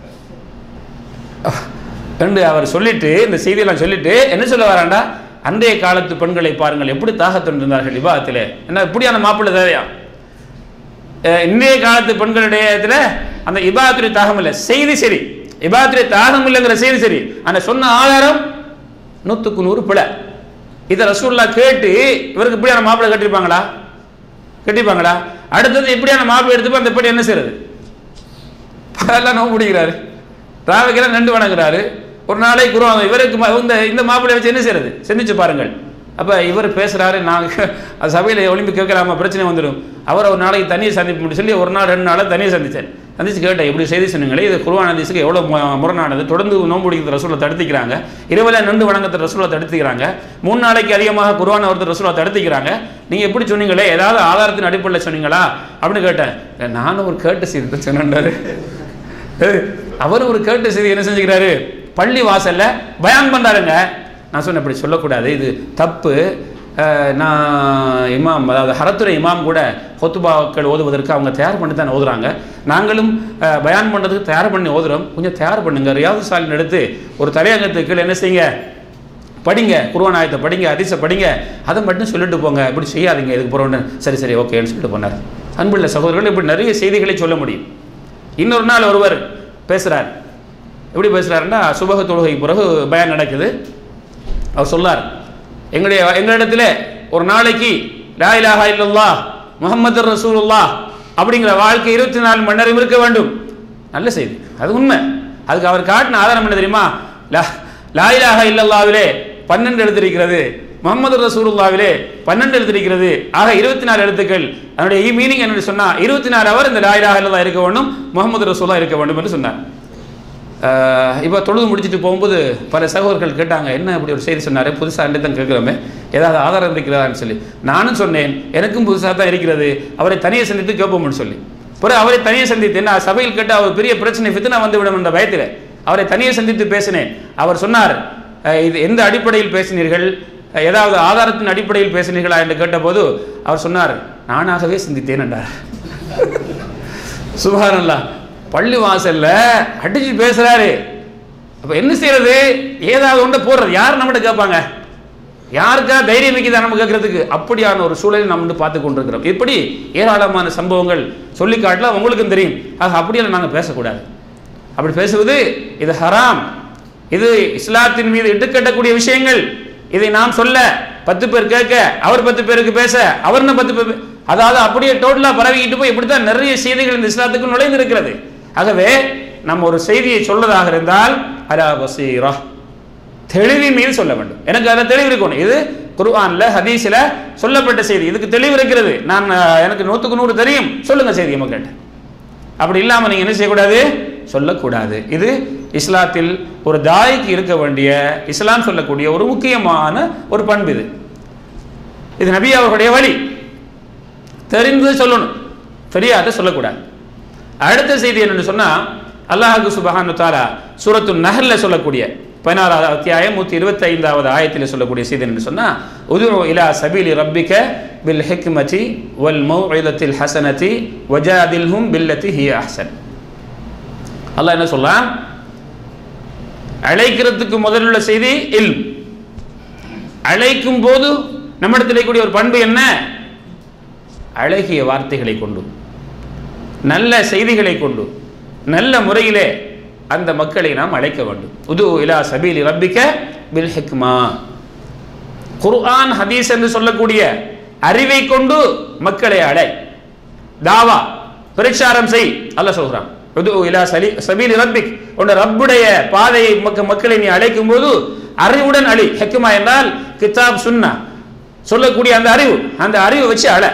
என்று அவர் சொல்லிட்டு, இந்த செய்தியெல்லாம் சொல்லிட்டு என்ன சொல்ல வராண்டா, அன்றைய காலத்து பெண்களை பாருங்கள் எப்படி தாகத்துடன் இருந்தார்கள் இபாதத்திலே. என்ன இப்படியான மாப்பிள்ளை தேவையா? இன்றைய காலத்து பெண்களுடைய அந்த இபாதத்துடைய தாகம் இல்லை, செய்தி சரி, இபாதத்துடைய தாகம் இல்லைங்கிற செய்தி சரி, அந்த சொன்ன ஆதாரம் நூற்றுக்கு நூறு பிழை. இதை ரசூலுல்லாஹ் கேட்டு இவருக்கு இப்படியான மாப்பிள்ளை கட்டிருப்பாங்களா? கட்டிப்பாங்களா? அடுத்தது இப்படியான மாப்பிள்ளை எடுத்துப்போ அந்த படி என்ன செய்யறது? பகலாம் நோம்பு பிடிக்கிறாரு, ராவைக்கெல்லாம் நண்டு வணங்குறாரு, ஒரு நாளைக்கு குர்ஆன் இவருக்கு இந்த இந்த மாப்பிள்ளை வச்சு என்ன செய்யறது? சிந்திச்சு பாருங்கள். அப்போ இவர் பேசுகிறாரு, நாங்கள் அது சபையில் ஒளிம்பி கேட்கலாமா, பிரச்சனை வந்துடும். அவர் ஒரு நாளைக்கு தனியை சந்திப்பு சொல்லி ஒரு நாள் ரெண்டு நாளாக தனியை சந்தித்தேன். சந்திச்சு கேட்டேன், இப்படி செய்தி சொன்னீங்களே, இது குர்ஆன் ஹதீஸுக்கு எவ்வளோ முரணானது, தொடர்ந்து நோன்பு பிடிக்கிற ரசூலை தடுத்துக்கிறாங்க, இரவில் நண்டு வணங்கத்தை ரசூலை தடுத்துக்கிறாங்க, மூணு நாளைக்கு அதிகமாக குர்ஆன் ஒருத்தர் ரசூலை தடுத்துக்கிறாங்க, நீங்கள் எப்படி சொன்னீங்களே, ஏதாவது ஆதாரத்தின் அடிப்படையில் சொன்னீங்களா அப்படின்னு கேட்டேன். நானும் ஒரு கேட்டு செய்தி சொன்னாரு. அவர் ஒரு கேட்டு செய்தி என்ன செஞ்சுக்கிறாரு, பள்ளி வாசல்ல பயான் பண்றாருங்க. நான் சொன்னேன், இப்படி சொல்லக்கூடாது, இது தப்பு, நான் இமாம், அதாவது ஹரத்துறை இமாம் கூட ஹொத்துபாக்கள் ஓதுவதற்கு அவங்க தயார் பண்ணி தான் ஓதுறாங்க. நாங்களும் பயான் பண்ணுறதுக்கு தயார் பண்ணி ஓதுறோம். கொஞ்சம் தயார் பண்ணுங்க. ரியாது சாலின் எடுத்து ஒரு தலையங்கத்துக்கு கீழே என்ன செய்யுங்க, படிங்க, குர்ஆன் ஆயத்தை படிங்க, ஹதீஸை படிங்க, அதை மட்டும் சொல்லிட்டு போங்க, இப்படி செய்யாதீங்க, இதுக்கு போகிறோன்னு. சரி சரி ஓகேன்னு சொல்லிட்டு போனார். அன்புள்ள சகோதரர்கள், இப்படி நிறைய செய்திகளை சொல்ல முடியும். இன்னொரு நாள் ஒருவர் பேசுகிறார். எப்படி பேசுகிறாருன்னா, சுபஹ தொழுகைக்கு பிறகு பயான் நடக்குது. அவர் சொல்லார், எங்களுடைய எங்களிடத்தில் ஒரு நாளைக்கு லா இலாஹா இல்லல்லாஹ் முஹம்மது ரசூலுல்லாஹ் அப்படிங்கிற வாழ்க்கை இருபத்தி நாலு மணி நேரம் இருக்க வேண்டும். நல்ல செய்தி, அது உண்மை. அதுக்கு அவர் காட்டின ஆதாரம் என்ன தெரியுமா? லா லா இலாஹா இல்லல்லாஹ்விலே பன்னெண்டு எழுத்திருக்கிறது, முஹம்மது ரசூலுல்லாஹ்விலே பன்னெண்டு எழுத்திருக்கிறது. ஆக இருபத்தி நாலு எழுத்துக்கள். அதனுடைய ஈ மீனிங் என்ன சொன்னா, இருபத்தி நாலு அவர் இந்த லா இலாஹா இல்லல்லாஹ் இருக்க வேண்டும், முஹம்மது ரசூலுல்லாஹ் இருக்க வேண்டும் என்று சொன்னார். இப்போ தொழுது முடிச்சுட்டு போகும்போது பல சகோதரர்கள் கேட்டாங்க, என்ன இப்படி ஒரு செய்தி சொன்னார், புதுசாக ரெண்டு தான் கேட்குறோமே, ஏதாவது ஆதாரம் இருக்கிறதான்னு சொல்லி. நானும் சொன்னேன், எனக்கும் புதுசாக தான் இருக்கிறது, அவரை தனியை சந்தித்து கேட்போம்னு சொல்லி. பிறகு அவரை தனியை சந்தித்து என்ன சபையில் கேட்டு அவர் பெரிய பிரச்சனை ஃபித்னா வந்துவிடும் என்ற பயத்தில் அவரை தனியை சந்தித்து பேசினேன். அவர் சொன்னார், இது எந்த அடிப்படையில் பேசினீர்கள், ஏதாவது ஆதாரத்தின் அடிப்படையில் பேசினீர்களா என்று கேட்டபோது அவர் சொன்னார், நானாகவே சிந்தித்தேன் என்றார். சுப்ஹானல்லாஹ். பள்ளி வாசல்ல அடிச்சு பேசுறாரு. அப்ப என்ன செய்யறது, ஏதாவது ஒன்றை போடுறது, யார் நம்மகிட்ட கேட்பாங்க, யாருக்கா தைரியம் வைக்குதா நம்ம கேட்கறதுக்கு? அப்படியான ஒரு சூழலை நம்ம வந்து பார்த்து கொண்டிருக்கிறோம். இப்படி ஏராளமான சம்பவங்கள் சொல்லி காட்டலாம், உங்களுக்கும் தெரியும். ஆக அப்படியெல்லாம் நாங்கள் பேசக்கூடாது. அப்படி பேசுவது இது ஹராம், இது இஸ்லாத்தின் மீது இட்டுக்கட்டக்கூடிய விஷயங்கள். இதை நாம் சொல்ல, பத்து பேர் கேட்க, அவர் பத்து பேருக்கு பேச, அவர் பத்து பேர், அதாவது அப்படியே டோட்டலா பரவிக்கிட்டு போய் இப்படித்தான் நிறைய செய்திகள் இந்த இஸ்லாத்துக்கு நுழைந்து இருக்கிறது. ஆகவே நம்ம ஒரு செய்தியை சொல்வதாக இருந்தால் அலா பஸீரா, தெளிவின் மீது சொல்ல வேண்டும். எனக்கு அதில் தெளிவு இருக்கணும். இது குர்ஆன்ல ஹதீஸ்ல சொல்லப்பட்ட செய்தி, இதுக்கு தெளிவு இருக்கிறது. நான் எனக்கு நூற்றுக்கு நூறு தெரியும், சொல்லுங்க செய்தி மக்கள்கிட்ட. அப்படி இல்லாமல் நீங்க என்ன செய்யக்கூடாது, சொல்லக்கூடாது. இது இஸ்லாத்தில் ஒரு தாய்க்கு இருக்க வேண்டிய, இஸ்லாம் சொல்லக்கூடிய ஒரு முக்கியமான ஒரு பண்பு. இது இது நபி அவர்களுடைய வழி. தெரிந்து சொல்லணும், தெரியாத சொல்லக்கூடாது. அடுத்த செய்தி என்னன்னு சொன்னா, அல்லாஹ் சுப்ஹானஹு வ தஆலா சூரத்து நஹ்ல்ல சொல்லக்கூடிய பதினாறாவது அத்தியாயம் நூற்றி இருபத்தி ஐந்தாவது ஆயத்தில் சொல்லக்கூடிய செய்தி என்று சொன்னா, உதுஉ இலா சபீலி ரப்பிக பில் ஹிக்மதி வல் மௌஇதத்தில் ஹஸனதி வஜாதில்ஹும் பில்லதி ஹிய அஹ்ஸன். அல்லாஹ் என்ன சொல்றான், அழைக்கிறதுக்கு முதல்ல செய்தி இல்ம். அழைக்கும் போது நம்மிடத்தில் கூடிய ஒரு பண்பு என்ன, அழகிய வார்த்தைகளை கொண்டு, நல்ல செய்திகளை கொண்டு, நல்ல முறையிலே அந்த மக்களை நாம் அழைக்க வேண்டும். உது இலா சபீலி ரப்பிக பில் ஹிக்மா, குர்ஆன் ஹதீஸ் என்று சொல்லக்கூடிய அறிவை கொண்டு மக்களை அழை, தாவா பிரச்சாரம் செய். அல்லாஹ் சொல்றான், உது இலா சபீலி ரப்பிக், உன்னுடைய ரப்புடைய பாதையை மக்களை நீ அழைக்கும் போது அறிவுடன் அழி. ஹிக்மா என்றால் கிதாப் சுன்னா சொல்லக்கூடிய அந்த அறிவு, அந்த அறிவை வச்சு அழ.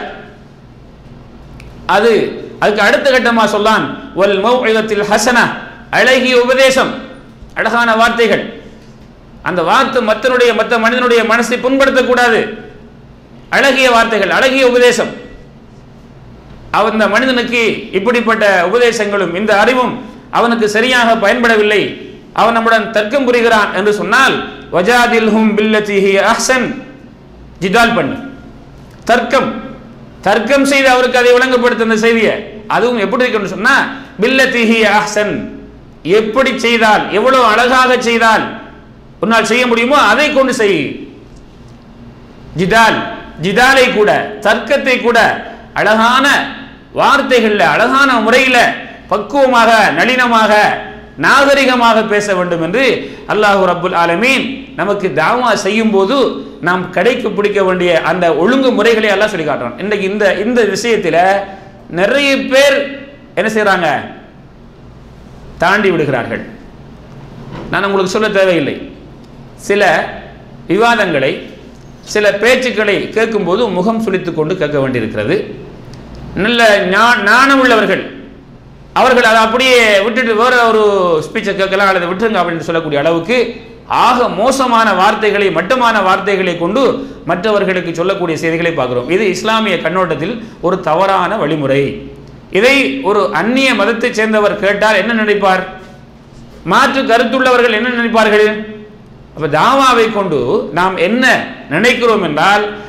அது அதுக்கு அடுத்த கட்டமா சொல்லான், வல் மௌஇதத்தில் ஹஸனா, அழகிய உபதேசம், அழகான வார்த்தைகள். அந்த வார்த்தை மத்தனுடைய மற்ற மனிதனுடைய மனசை புண்படுத்தக்கூடாது. அழகிய வார்த்தைகள், அழகிய உபதேசம். அந்த மனிதனுக்கு இப்படிப்பட்ட உபதேசங்களும் இந்த அறிவும் அவனுக்கு சரியாக பயன்படவில்லை, அவன் நம்முடன் தர்க்கம் புரிகிறான் என்று சொன்னால், வஜாதில்ஹும் பில்லதி ஹிய அஹ்ஸன், ஜிதால் பண்ணு, தர்க்கம் தர்க்கம் செய்து அவருக்கு அதை விளங்கப்படுத்த அந்த செய்தியை. அதுவும் எப்படி இருக்குன்னு சொன்னா, பில்லதி ஹிய அஹ்ஸன், எப்படி செய்தால், எவ்வளவு அழகாக செய்தால் உன்னால் செய்ய முடியுமோ அதை கொண்டு செய். ஜிதால், ஜிதாலை கூட, தர்க்கத்தை கூட அழகான வார்த்தைகள்ல, அழகான முறையில, பக்குவமாக, நளினமாக, நாகரிகமாக பேச வேண்டும் என்று அல்லாஹ் ரப்புல் ஆலமீன் நமக்கு தாவா செய்யும் போது நாம் கடைக்கு பிடிக்க வேண்டிய அந்த ஒழுங்கு முறைகளை எல்லாம் சொல்லி காட்டுறான். இன்றைக்கு இந்த இந்த விஷயத்தில் நிறைய பேர் என்ன செய்யறாங்க, தாண்டி விடுகிறார்கள். நான் உங்களுக்கு சொல்ல தேவையில்லை. சில விவாதங்களை, சில பேச்சுக்களை கேட்கும்போது முகம் சுளித்துக் கொண்டு கேட்க வேண்டியிருக்கிறது. நல்ல ஞானம் உள்ளவர்கள் அவர்கள் அதை அப்படியே விட்டுட்டு வேற ஒரு ஸ்பீச்சை கேட்கலாம் அல்லது விட்டுருங்க அப்படின்னு சொல்லக்கூடிய அளவுக்கு ஆக மோசமான வார்த்தைகளை, மட்டமான வார்த்தைகளை கொண்டு மற்றவர்களுக்கு சொல்லக்கூடிய செய்திகளை பார்க்கிறோம். இது இஸ்லாமிய கண்ணோட்டத்தில் ஒரு தவறான வழிமுறை. இதை ஒரு அந்நிய மதத்தை சேர்ந்தவர் கேட்டால் என்ன நினைப்பார், மாற்று கருத்துள்ளவர்கள் என்ன நினைப்பார்கள்? அப்ப தாவாவை கொண்டு நாம் என்ன நினைக்கிறோம் என்றால்,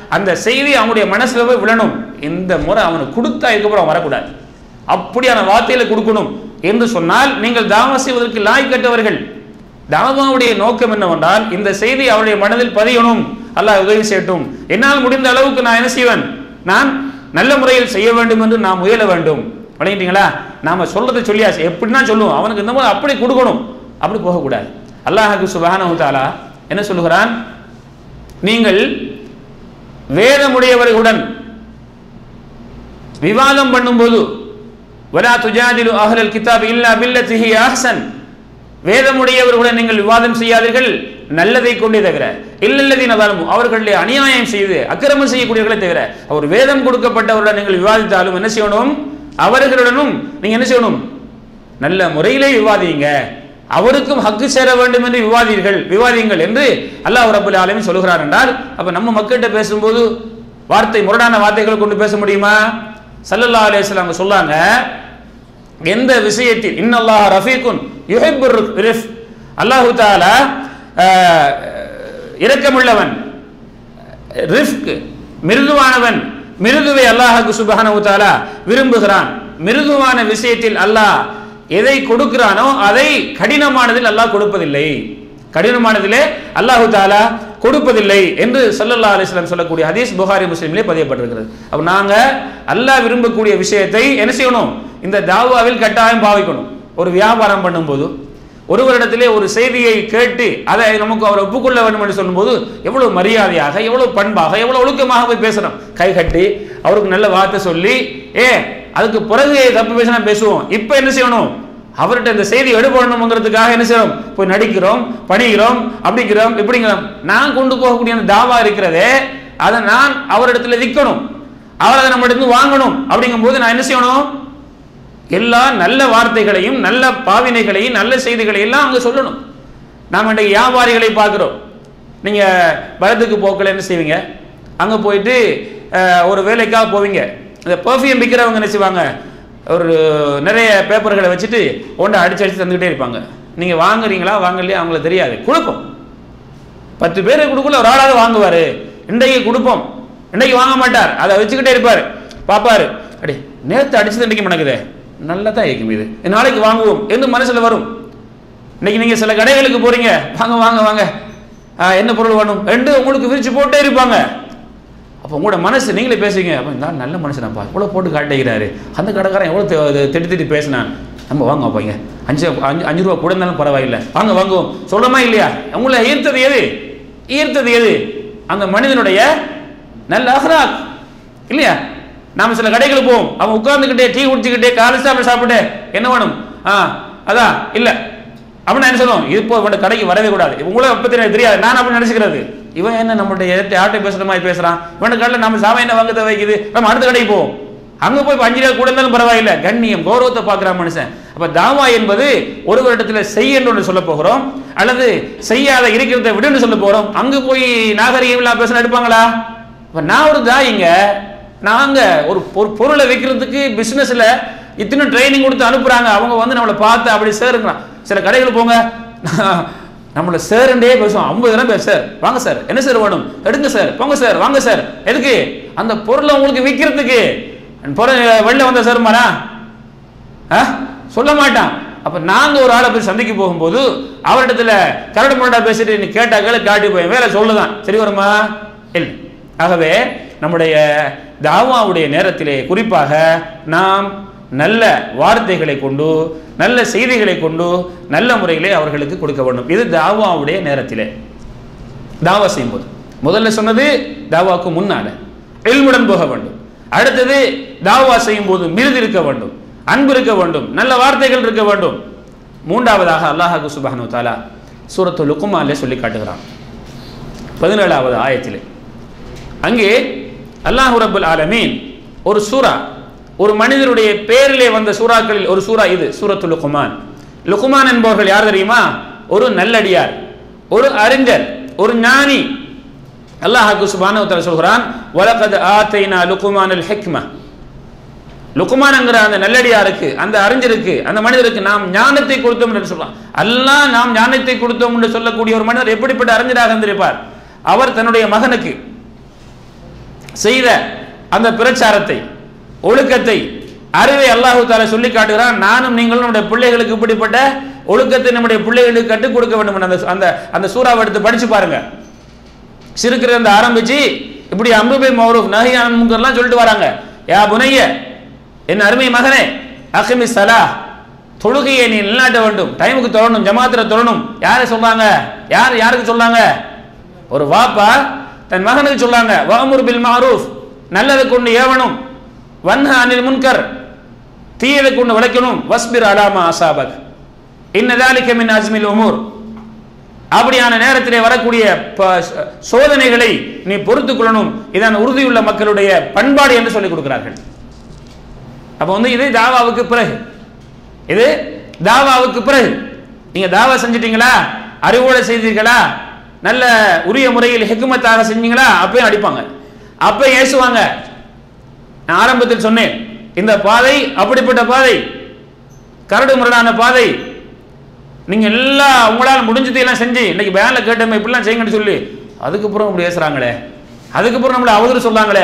அந்த செய்தி அவனுடைய மனசுல போய் விழணும். இந்த முறை அவனுக்கு கொடுத்தா இதுக்கப்புறம் வரக்கூடாது, அப்படியான வார்த்தைகளை கொடுக்கணும் என்று சொன்னால் நீங்கள் தாவா செய்வதற்கு லாய்க்கட்டவர்கள். தாவாவுடைய நோக்கம் என்னவென்றால் இந்த செய்தி அவருடைய மனதில் பதியணும், அல்லாஹ் உதவி செய்யட்டும். என்னால் முடிந்த அளவுக்கு நான் என்ன செய்வேன், நான் நல்ல முறையில் செய்ய வேண்டும் என்று நான் முயல வேண்டும். வழங்கிட்டீங்களா? நாம சொல்றதை சொல்லியாச்சு, எப்படின்னா சொல்லுவோம், அவனுக்கு இந்த மாதிரி அப்படி கொடுக்கணும், அப்படி போகக்கூடாது. அல்லாஹ் சுப்ஹானஹு வ தஆலா என்ன சொல்லுகிறான், நீங்கள் வேதமுடையவர்களுடன் விவாதம் பண்ணும்போது வலா துஜாதிலு அஹ்லல் கிதாப் இல்லா பில்லதி ஹிய அஹ்சன், வேதமுடையவர்களுடன் நீங்கள் விவாதம் செய்யாதீர்கள் நல்லதை கொண்டே தவிர, இல்லல்லதீன ஸலமு அவர்களை அநியாயம் செய்து அக்கிரமம் செய்யக்கூடியவர்களை தவிர. அவர் வேதம் கொடுக்கப்பட்டவருடன் நீங்கள் விவாதித்தாலும் என்ன செய்யணும், அவர்களுடனும் நீங்க என்ன செய்யணும், நல்ல முறையிலே விவாதிங்க, அவருக்கும் ஹக்கு சேர வேண்டும் என்று விவாதீர்கள் விவாதியுங்கள் என்று அல்லாஹ் ரப்பல் ஆலமீன் சொல்கிறார். என்றால் அப்ப நம்ம மக்கள்கிட்ட பேசும்போது வார்த்தை முரடான வார்த்தைகளை கொண்டு பேச முடியுமா? ஸல்லல்லாஹு அலைஹி வஸல்லம் சொல்லாங்க, எந்த விஷயத்தில் இன்னல்லாஹ ரஃபீகுன் யுஹிப்புர் ரிஃப், அல்லாஹ் தஆலா இரக்கமுள்ளவன், ரிஃப்க் மிருதுவானவன், மிருதுவை அல்லாஹ் சுப்ஹானஹு வ தஆலா விரும்புகிறான். மிருதுவான விஷயத்தில் அல்லாஹ் எதை கொடுக்கிறானோ அதை கடினமானதில் அல்லாஹ் கொடுப்பதில்லை, கடினமானதிலே அல்லாஹ் தஆலா கொடுப்பதில்லை என்று ஸல்லல்லாஹு அலைஹி வஸல்லம் சொல்லக்கூடிய ஹதீஸ் புகாரி முஸ்லிமிலே பதியப்பட்டிருக்கிறது. அப்ப நாங்க அல்லாஹ் விரும்பக்கூடிய விஷயத்தை என்ன செய்யணும், இந்த தாவாவில் கட்டாயம் பாவிக்கணும். ஒரு வியாபாரம் பண்ணும்போது ஒருவரிடத்திலே ஒரு செய்தியை கேட்டு அதை நமக்கு அவர் ஒப்புக்கொள்ள வேண்டும் என்று சொல்லும்போது எவ்வளவு மரியாதையாக, எவ்வளவு பண்பாக, எவ்வளவு ஒழுக்கமாக போய் பேசுறோம். கை கட்டி அவருக்கு நல்ல வார்த்தை சொல்லி, ஏ அதுக்கு பிறகு தப்பு பேசினா பேசுவோம். இப்ப என்ன செய்யணும், அவர்கிட்ட இந்த செய்தி எடுபடணுங்கிறதுக்காக என்ன செய்யறோம், போய் நடிக்கிறோம், பணிகிறோம், அப்படிங்கிறோம், இப்படிங்கிறோம். நான் கொண்டு போகக்கூடிய அந்த தாவா இருக்கிறதே அதை நான் அவரிடத்துல விற்கணும், அவர் அதை நம்ம இடத்துல வாங்கணும். அப்படிங்கும் போது நான் என்ன செய்யணும், எல்லா நல்ல வார்த்தைகளையும் நல்ல பாவினைகளையும் நல்ல செய்திகளை எல்லாம் அங்க சொல்லணும். நாம் இன்றைக்கு வியாபாரிகளை பார்க்கிறோம். நீங்க பலத்துக்கு போக்கல என்ன செய்வீங்க, அங்க போயிட்டு ஒரு வேலைக்காக போவீங்க. இந்த பெர்ஃப்யூம் விற்கிறவங்க என்ன செய்வாங்க, ஒரு நிறைய பேப்பர்களை வச்சுட்டு ஒன்றை அடிச்சு அடிச்சு தந்துக்கிட்டே இருப்பாங்க. நீங்க வாங்குறீங்களா வாங்கலையா அவங்களுக்கு தெரியாது, கொடுப்போம். பத்து பேருக்கு கொடுக்கல ஒரு ஆளாவது வாங்குவாரு. இன்றைக்கு கொடுப்போம், இன்றைக்கு வாங்க மாட்டார், அதை வச்சுக்கிட்டே இருப்பார். பாப்பாரு, அடி நேற்று அடிச்சது இன்றைக்கு மணக்குதே, நல்லா தான் இருக்கும், இது நாளைக்கு வாங்குவோம் என்று மனசுல வரும். இன்னைக்கு நீங்க சில கடைகளுக்கு போறீங்க, வாங்க வாங்க வாங்க என்ன பொருள் வேணும் என்று உங்களுக்கு விரிச்சு போட்டே இருப்பாங்க. அப்போ உங்களோட மனசு நீங்களே பேசுவீங்க, அப்போ இந்த நல்ல மனுஷனாப்பா இவ்வளோ போட்டு காட்டுகிறாரு, அந்த கடைக்காரன் எவ்வளோ திட்டு திட்டு பேசினான், நம்ம வாங்க வைப்பாங்க, அஞ்சு அஞ்சு அஞ்சு ரூபா கூட இருந்தாலும் பரவாயில்லை, வாங்க வாங்குவோம் சொல்றோமா இல்லையா? உங்களை ஈர்த்தது எது, ஈர்த்தது எது? அந்த மனிதனுடைய நல்ல அஹ்லாக் இல்லையா? நாம சில கடைகளுக்கு போவோம், அவன் உட்கார்ந்துக்கிட்டே டீ குடிச்சுக்கிட்டே காலை சாப்பிட்டு சாப்பிட்டு என்ன வேணும், ஆ அதான் இல்லை அப்படின்னு என்ன சொல்லுவோம், இது இப்போ இவன் கடைக்கு வரவே கூடாது, உங்களை பற்றி எனக்கு தெரியாது, நான் அப்படி நினைச்சுக்கிறது. இவன் என்ன நம்மளுடைய யார்கிட்ட பேசுற மாதிரி பேசுறான், இவனுக்கு கடையில் நம்ம சாமி என்ன வாங்க வைக்குது, நம்ம அடுத்த கடைக்கு போவோம். அங்க போய் அஞ்சு ரூபா கூட இருந்தாலும் பரவாயில்லை, கண்ணியம் கௌரவத்தை பார்க்கிறான் மனுஷன். அப்ப தாவா என்பது ஒரு வருடத்துல செய் என்று சொல்ல போகிறோம், அல்லது செய்யாத இருக்கிறத விடுன்னு சொல்ல போறோம். அங்க போய் நாகரிகம் இல்லாம பேச எடுப்பாங்களா? இப்ப நான் ஒரு தாயிங்க, நாங்க ஒரு பொருளை வைக்கிறதுக்கு பிசினஸ்ல இத்தனை ட்ரைனிங் கொடுத்து அனுப்புறாங்க, அவங்க வந்து நம்மளை பார்த்து அப்படி சேருங்கிறான். சில கடைகள் போங்க, நம்மள சேருண்டே பேசுவோம், ஐம்பது தடவை பேச சார் வாங்க சார், என்ன சார் வேணும் எடுங்க சார், போங்க சார் வாங்க சார், எதுக்கு? அந்த பொருளை உங்களுக்கு விற்கிறதுக்கு. வெளில வந்த சார் மாறா சொல்ல மாட்டான். அப்ப நாங்க ஒரு ஆளை போய் சந்திக்க போகும்போது அவரிடத்துல கரடு முரடா பேசிட்டு நீ கேட்டா கேளு காட்டி போய் வேலை சொல்லுதான், சரி வருமா? இல்லை. ஆகவே நம்முடைய தாவாவுடைய நேரத்திலே குறிப்பாக நாம் நல்ல வார்த்தைகளை கொண்டு நல்ல செய்திகளை கொண்டு நல்ல முறையிலே அவர்களுக்கு கொடுக்க வேண்டும். இது தாவாவுடைய நேரத்திலே தாவா செய்யும் போது முதல்ல சொன்னது தாவாவுக்கு முன்னால இல்முடன் போக வேண்டும். அடுத்தது தாவா செய்யும் போது மிருது இருக்க வேண்டும், அன்பு இருக்க வேண்டும், நல்ல வார்த்தைகள் இருக்க வேண்டும். மூன்றாவதாக அல்லாஹ் சுப்ஹானஹு வ தஆலா சூரத்துல் லுக்மானிலே சொல்லி காட்டுகிறான் பதினேழாவது ஆயத்திலே. அங்கே அல்லாஹ் ரப்பல் ஆலமீன் ஒரு சூரா, ஒரு மனிதனுடைய பேரிலே வந்த சூறாக்களில் ஒரு சூரா இது சூரத்துல் லுக்மான். லுக்மான் என்பவர்கள் யார் தெரியுமா? ஒரு நல்லடியார், ஒரு அறிஞர், ஒரு ஞானி. அல்லாஹ் சுப்ஹானஹு வ தஆலா சொல்கிறான், வலகத் ஆதைனா லுக்மானல் ஹிக்மா. லுக்மான்ங்கிற அந்த நல்லடியாருக்கு, அந்த அறிஞருக்கு, அந்த மனிதருக்கு நாம் ஞானத்தை கொடுத்தோம் என்று சொல்றான். அல்லாஹ் நாம் ஞானத்தை கொடுத்தோம் என்று சொல்லக்கூடிய ஒரு மனிதர் எப்படிப்பட்ட அறிஞராக இருந்திருப்பார்? அவர் தன்னுடைய மகனுக்கு செய்த அந்த பிரச்சாரத்தை, ஒழுக்கத்தை, அறிவை அல்லாஹு தஆலா சொல்லி காட்டுகிறான். நானும் நீங்களும் நம்முடைய பிள்ளைகளுக்கு இப்படிப்பட்ட ஒழுக்கத்தை நம்முடைய பிள்ளைகளுக்கு கற்றுக் கொடுக்க வேண்டும். அந்த அந்த அந்த சூறாவை எடுத்து படிச்சு பாருங்க. சிறுக்கிற ஆரம்பிச்சு இப்படி அம்ரு பில் மஅரூஃப் நஹி அனில் முன்கர்லாம் சொல்லிட்டு வராங்க. யா புனைய, என் அருமை மகனே, அகிமி ஸலாஹ், தொழுகையை நீ நிலைநாட்ட வேண்டும், டைமுக்கு தொழணும், ஜமாத்துல தொழணும். யாரை சொல்றாங்க? யார் யாருக்கு சொல்றாங்க? ஒரு வாப்பா தன் மகனுக்கு சொல்றாங்க. வஅமுர் பில் மஅரூஃப், நல்லதை கொண்டு ஏவணும், வன்ஹ அனில் முன்கர், தீயதை கொண்டு விளக்கணும், வஸ்பிர் அலா மா அஸாபக் இன்ன ذلك மின் அஸ்மில் உமூர். அப்படியான நேரத்திலே வரக்கூடிய சோதனைகளை நீ பொறுத்துக் கொள்ளணும். இதான் உறுதியுள்ள மக்களுடைய பண்பாடு என்று சொல்லிக் கொடுக்கிறார்கள். அப்ப வந்து இது தாவாவுக்கு பிறகு, இது தாவாவுக்கு பிறகு நீங்க தாவா செஞ்சிட்டீங்களா, அறிவோட செய்தீர்களா, நல்ல உரிய முறையில் ஹிக்மத்தாக செஞ்சீங்களா, அப்பயும் அடிப்பாங்க, அப்பயும் ஏசுவாங்க. நான் ஆரம்பத்தில் சொன்னேன், இந்த பாதை அப்படிப்பட்ட பாதை, கரடு முரடான பாதை. நீங்க எல்லாம் உங்களால் முடிஞ்சதையெல்லாம் செஞ்சு இன்னைக்கு பயான்ல கேட்டோமே இப்படிலாம் செய்யுங்கன்னு சொல்லி அதுக்கப்புறம் அப்படி பேசுறாங்களே, அதுக்கப்புறம் நம்மளை அவதூறு சொல்லாங்களே.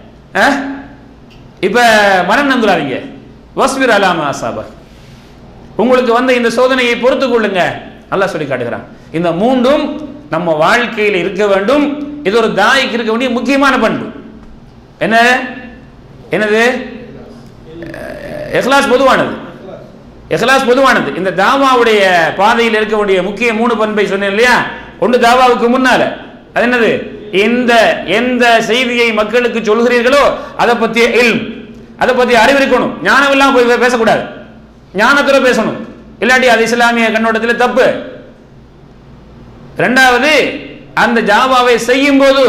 இப்ப மனம் நம்புறாதீங்க. வஸ்பிர் அலா மா அஸாபக், உங்களுக்கு வந்த இந்த சோதனையை பொறுத்துக் கொள்ளுங்க அல்லாஹ் சொல்லி காட்டுகிறான். இந்த மூன்றும் நம்ம வாழ்க்கையில் இருக்க வேண்டும். இது ஒரு தாய்க்கு இருக்க வேண்டிய முக்கியமான பண்பு. என்ன என்னது? இஹ்லாஸ் பொதுவானது, இஹ்லாஸ் பொதுவானது. இந்த தாவாவுடைய பாதையில் இருக்க வேண்டிய முக்கிய மூணு பண்பை சொன்னேன் இல்லையா? ஒன்று தாவாவுக்கு முன்னால அது என்னது? இந்த எந்த செய்தியை மக்களுக்கு சொல்கிறீர்களோ அதை பற்றிய இல்ம், அதை பற்றி அறிவு இருக்கணும். ஞானம் எல்லாம் போய் பேசக்கூடாது, ஞானத்துல பேசணும், இல்லாட்டி அது இஸ்லாமிய கண்ணோட்டத்தில் தப்பு. இரண்டாவது, அந்த ஜாவாவை செய்யும் போது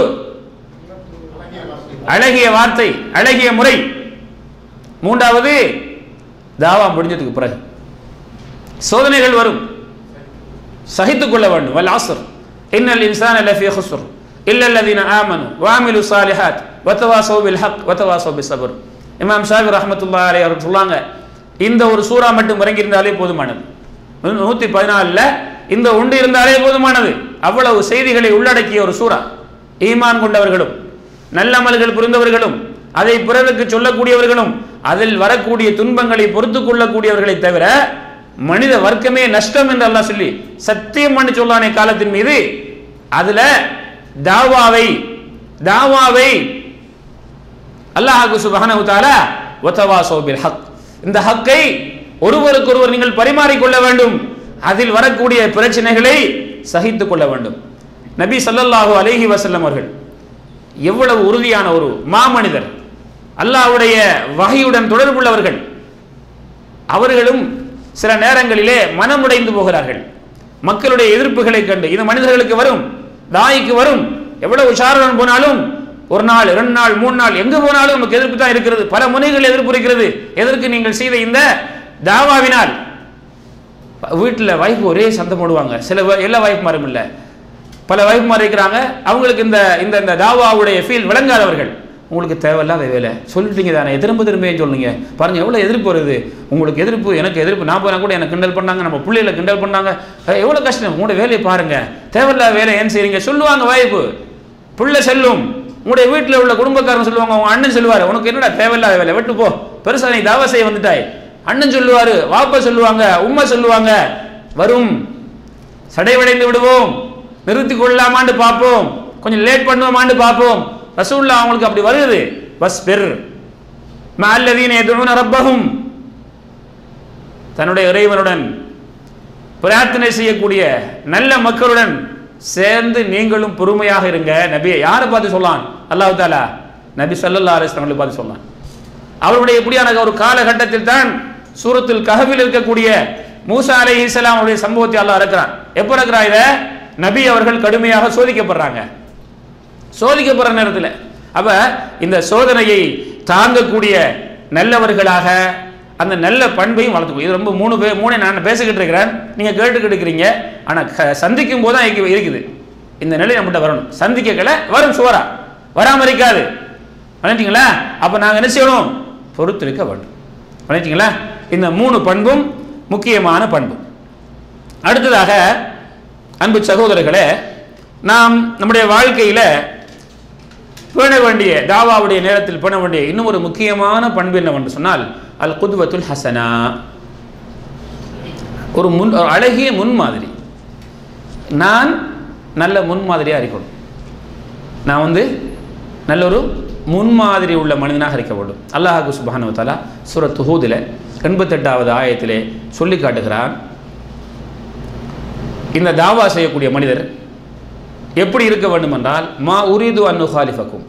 அழகிய வார்த்தை, அழகிய முறை. மூன்றாவது, தாவா முடிஞ்சதுக்கு பிறகு சோதனைகள் வரும், சகித்துக் கொள்ள வேண்டும். வல் அஸ்ர் இன்னல் இன்சான லஃபீ குஸ்ர் இல்லல்லதீன ஆமனு வஅமிலு ஸாலிஹாத் வதவாஸவ் பில் ஹக் வதவாஸவ் பிஸ் ஸப்ர். இமாம் ஷாஃபி ரஹ்மத்துல்லாஹி அலைஹி அவர்கள் சொல்றாங்க, இந்த ஒரு சூரா மட்டும் இறங்கி இருந்தாலே போதுமானது. நூத்தி பதினாலுல இந்த ஒன்று இருந்தாலே போதுமானது. அவ்வளவு செய்திகளை உள்ளடக்கிய ஒரு சூரா. ஈமான் கொண்டவர்களும் நல்லமல்கள் புரிந்தவர்களும் அதை பிறருக்கு சொல்லக்கூடியவர்களும் அதில் வரக்கூடிய துன்பங்களை பொறுத்து கொள்ளக்கூடியவர்களை தவிர மனித வர்க்கமே நஷ்டம் என்று அல்லாஹ் சொல்லி சத்தியம் பண்ணி சொல்லானே காலத்தின் மீது, அதுல தாவாவை தாவாவை அல்லாஹ் சுப்ஹானஹு வ தஆலா வதவாஸவ் பில் ஹக், இந்த ஹக்கை ஒருவருக்கொருவர் நீங்கள் பரிமாறிக்கொள்ள வேண்டும். அதில் வரக்கூடிய பிரச்சனைகளை சகித்துக் கொள்ள வேண்டும். நபி ஸல்லல்லாஹு அலைஹி வஸல்லம் அவர்கள் எவ்வளவு உறுதியான ஒரு மாமனிதர், அல்லாஹ்வுடைய வஹையுடன் தொடர்புள்ளவர்கள். அவர்களும் சில நேரங்களிலே மனமுடைந்து போகிறார்கள். மக்களுடைய எதிர்ப்புகளை கண்டு இது மனிதர்களுக்கு வரும், தாய்க்கு வரும். எவ்வளவு உஷாருடன் போனாலும் ஒரு நாள், இரண்டு நாள், மூணு நாள் எங்கு போனாலும் நமக்கு எதிர்ப்பு தான் இருக்கிறது. பல முனைகள் எதிர்ப்பு இருக்கிறது. எதற்கு? நீங்கள் செய்த இந்த தாவாவினால். வீட்டில் வைஃப் ஒரே சந்தம் போடுவாங்க. சில எல்லா வைஃப்மாரும் இல்லை, பல வைஃப்மார் இருக்கிறாங்க. அவங்களுக்கு இந்த இந்த தாவாவுடைய ஃபீல் விளங்காதவர்கள். உங்களுக்கு தேவையில்லாத வேலை சொல்லிட்டீங்க தானே, திரும்ப திரும்ப ஏன் சொல்லுங்க? பாருங்க எவ்வளோ எதிர்ப்பு வருது. உங்களுக்கு எதிர்ப்பு, எனக்கு எதிர்ப்பு. நான் போனால் கூட எனக்கு கிண்டல் பண்ணாங்க, நம்ம பிள்ளைகளை கிண்டல் பண்ணாங்க. எவ்வளோ கஷ்டம். உங்களுடைய வேலையை பாருங்க, தேவையில்லாத வேலை ஏன் செய்றீங்க சொல்லுவாங்க வைஃபு. பிள்ளை செல்லும், உங்களுடைய வீட்டில் உள்ள குடும்பக்காரங்க சொல்லுவாங்க, உங்க அண்ணன் சொல்லுவார், உனக்கு என்னடா தேவையில்லாத வேலை, விட்டு போ, பெருசா நீ தாவா செய்ய வந்துட்டாய். அண்ணன் சொல்லுவாரு, வாப்பா சொல்லுவாங்க, உம்மா சொல்லுவாங்க. வரும், சடைவடைந்து விடுவோம், நிறுத்தி கொள்ளலாமான்னு பார்ப்போம், கொஞ்சம் லேட் பண்ணுவோமான்னு பார்ப்போம். ரசூலுல்லாஹ் அவங்களுக்கு அப்படி வருது. வஸ்பிர் மஅல்லதீன யதுஊன ரப்பஹும், தன்னுடைய இறைவனுடன் பிரார்த்தனை செய்யக்கூடிய நல்ல மக்களுடன் சேர்ந்து நீங்களும் பொறுமையாக இருங்க. நபியை யாரை பார்த்து சொல்லான்? அல்லாஹ் தஆலா நபி ஸல்லல்லாஹு அலைஹி வஸல்லம் பார்த்து சொன்னான். அவருடைய இப்படியான ஒரு காலகட்டத்தில் தான் சூரத்துல் கஹ்ஃபில் இருக்கக்கூடிய மூசா அலைஹிஸ்ஸலாம் அவருடைய சம்பவத்தை அல்லாஹ் இருக்கிறான். எப்ப இருக்கிறா? இத நபி அவர்கள் கடுமையாக சோதிக்கப்படுறாங்க. சோதிக்கப்படுற நேரத்தில் அப்ப இந்த சோதனையை தாங்கக்கூடிய நல்லவர்களாக அந்த நல்ல பண்பையும் வளர்த்துக்கணும். இது ரொம்ப மூணு பேர் மூணு நான் பேசிக்கிட்டு இருக்கிறேன், நீங்க கேட்டுக்கிட்டு இருக்கிறீங்க. ஆனா சந்திக்கும் போது தான் இருக்குது இந்த நிலை நம்மகிட்ட வரணும். சந்திக்கல வரும், சுவரா வராம இருக்காது. பண்ணிட்டீங்களா? அப்ப நாங்க என்ன செய்யணும்? பொறுத்திருக்க வேண்டும். பண்ணிட்டீங்களா? இந்த மூணு பண்பும் முக்கியமான பண்பு. அடுத்ததாக அன்பு சகோதரர்களே, நாம் நம்முடைய வாழ்க்கையில பேண வேண்டிய தாவாவுடைய நேரத்தில் பேண வேண்டிய இன்னும் ஒரு முக்கியமான பண்பு என்னவென்று சொன்னால் அல் குத்வத்துல் ஹசனா, ஒரு முன் அழகிய முன்மாதிரி. நான் நல்ல முன்மாதிரியாக இருக்கணும். நான் வந்து நல்ல ஒரு முன்மாதிரி உள்ள மனிதனாக இருக்க வேண்டும். அல்லாஹ் சுப்ஹானஹு வ தஆலா சூரத் ஹூதில் எண்பத்தெட்டாவது ஆயத்திலே சொல்லி காட்டுகிறான், இந்த தாவா செய்யக்கூடிய மனிதர் எப்படி இருக்க வேண்டும் என்றால், மா உரீது அன் உகாலிஃபக்கும்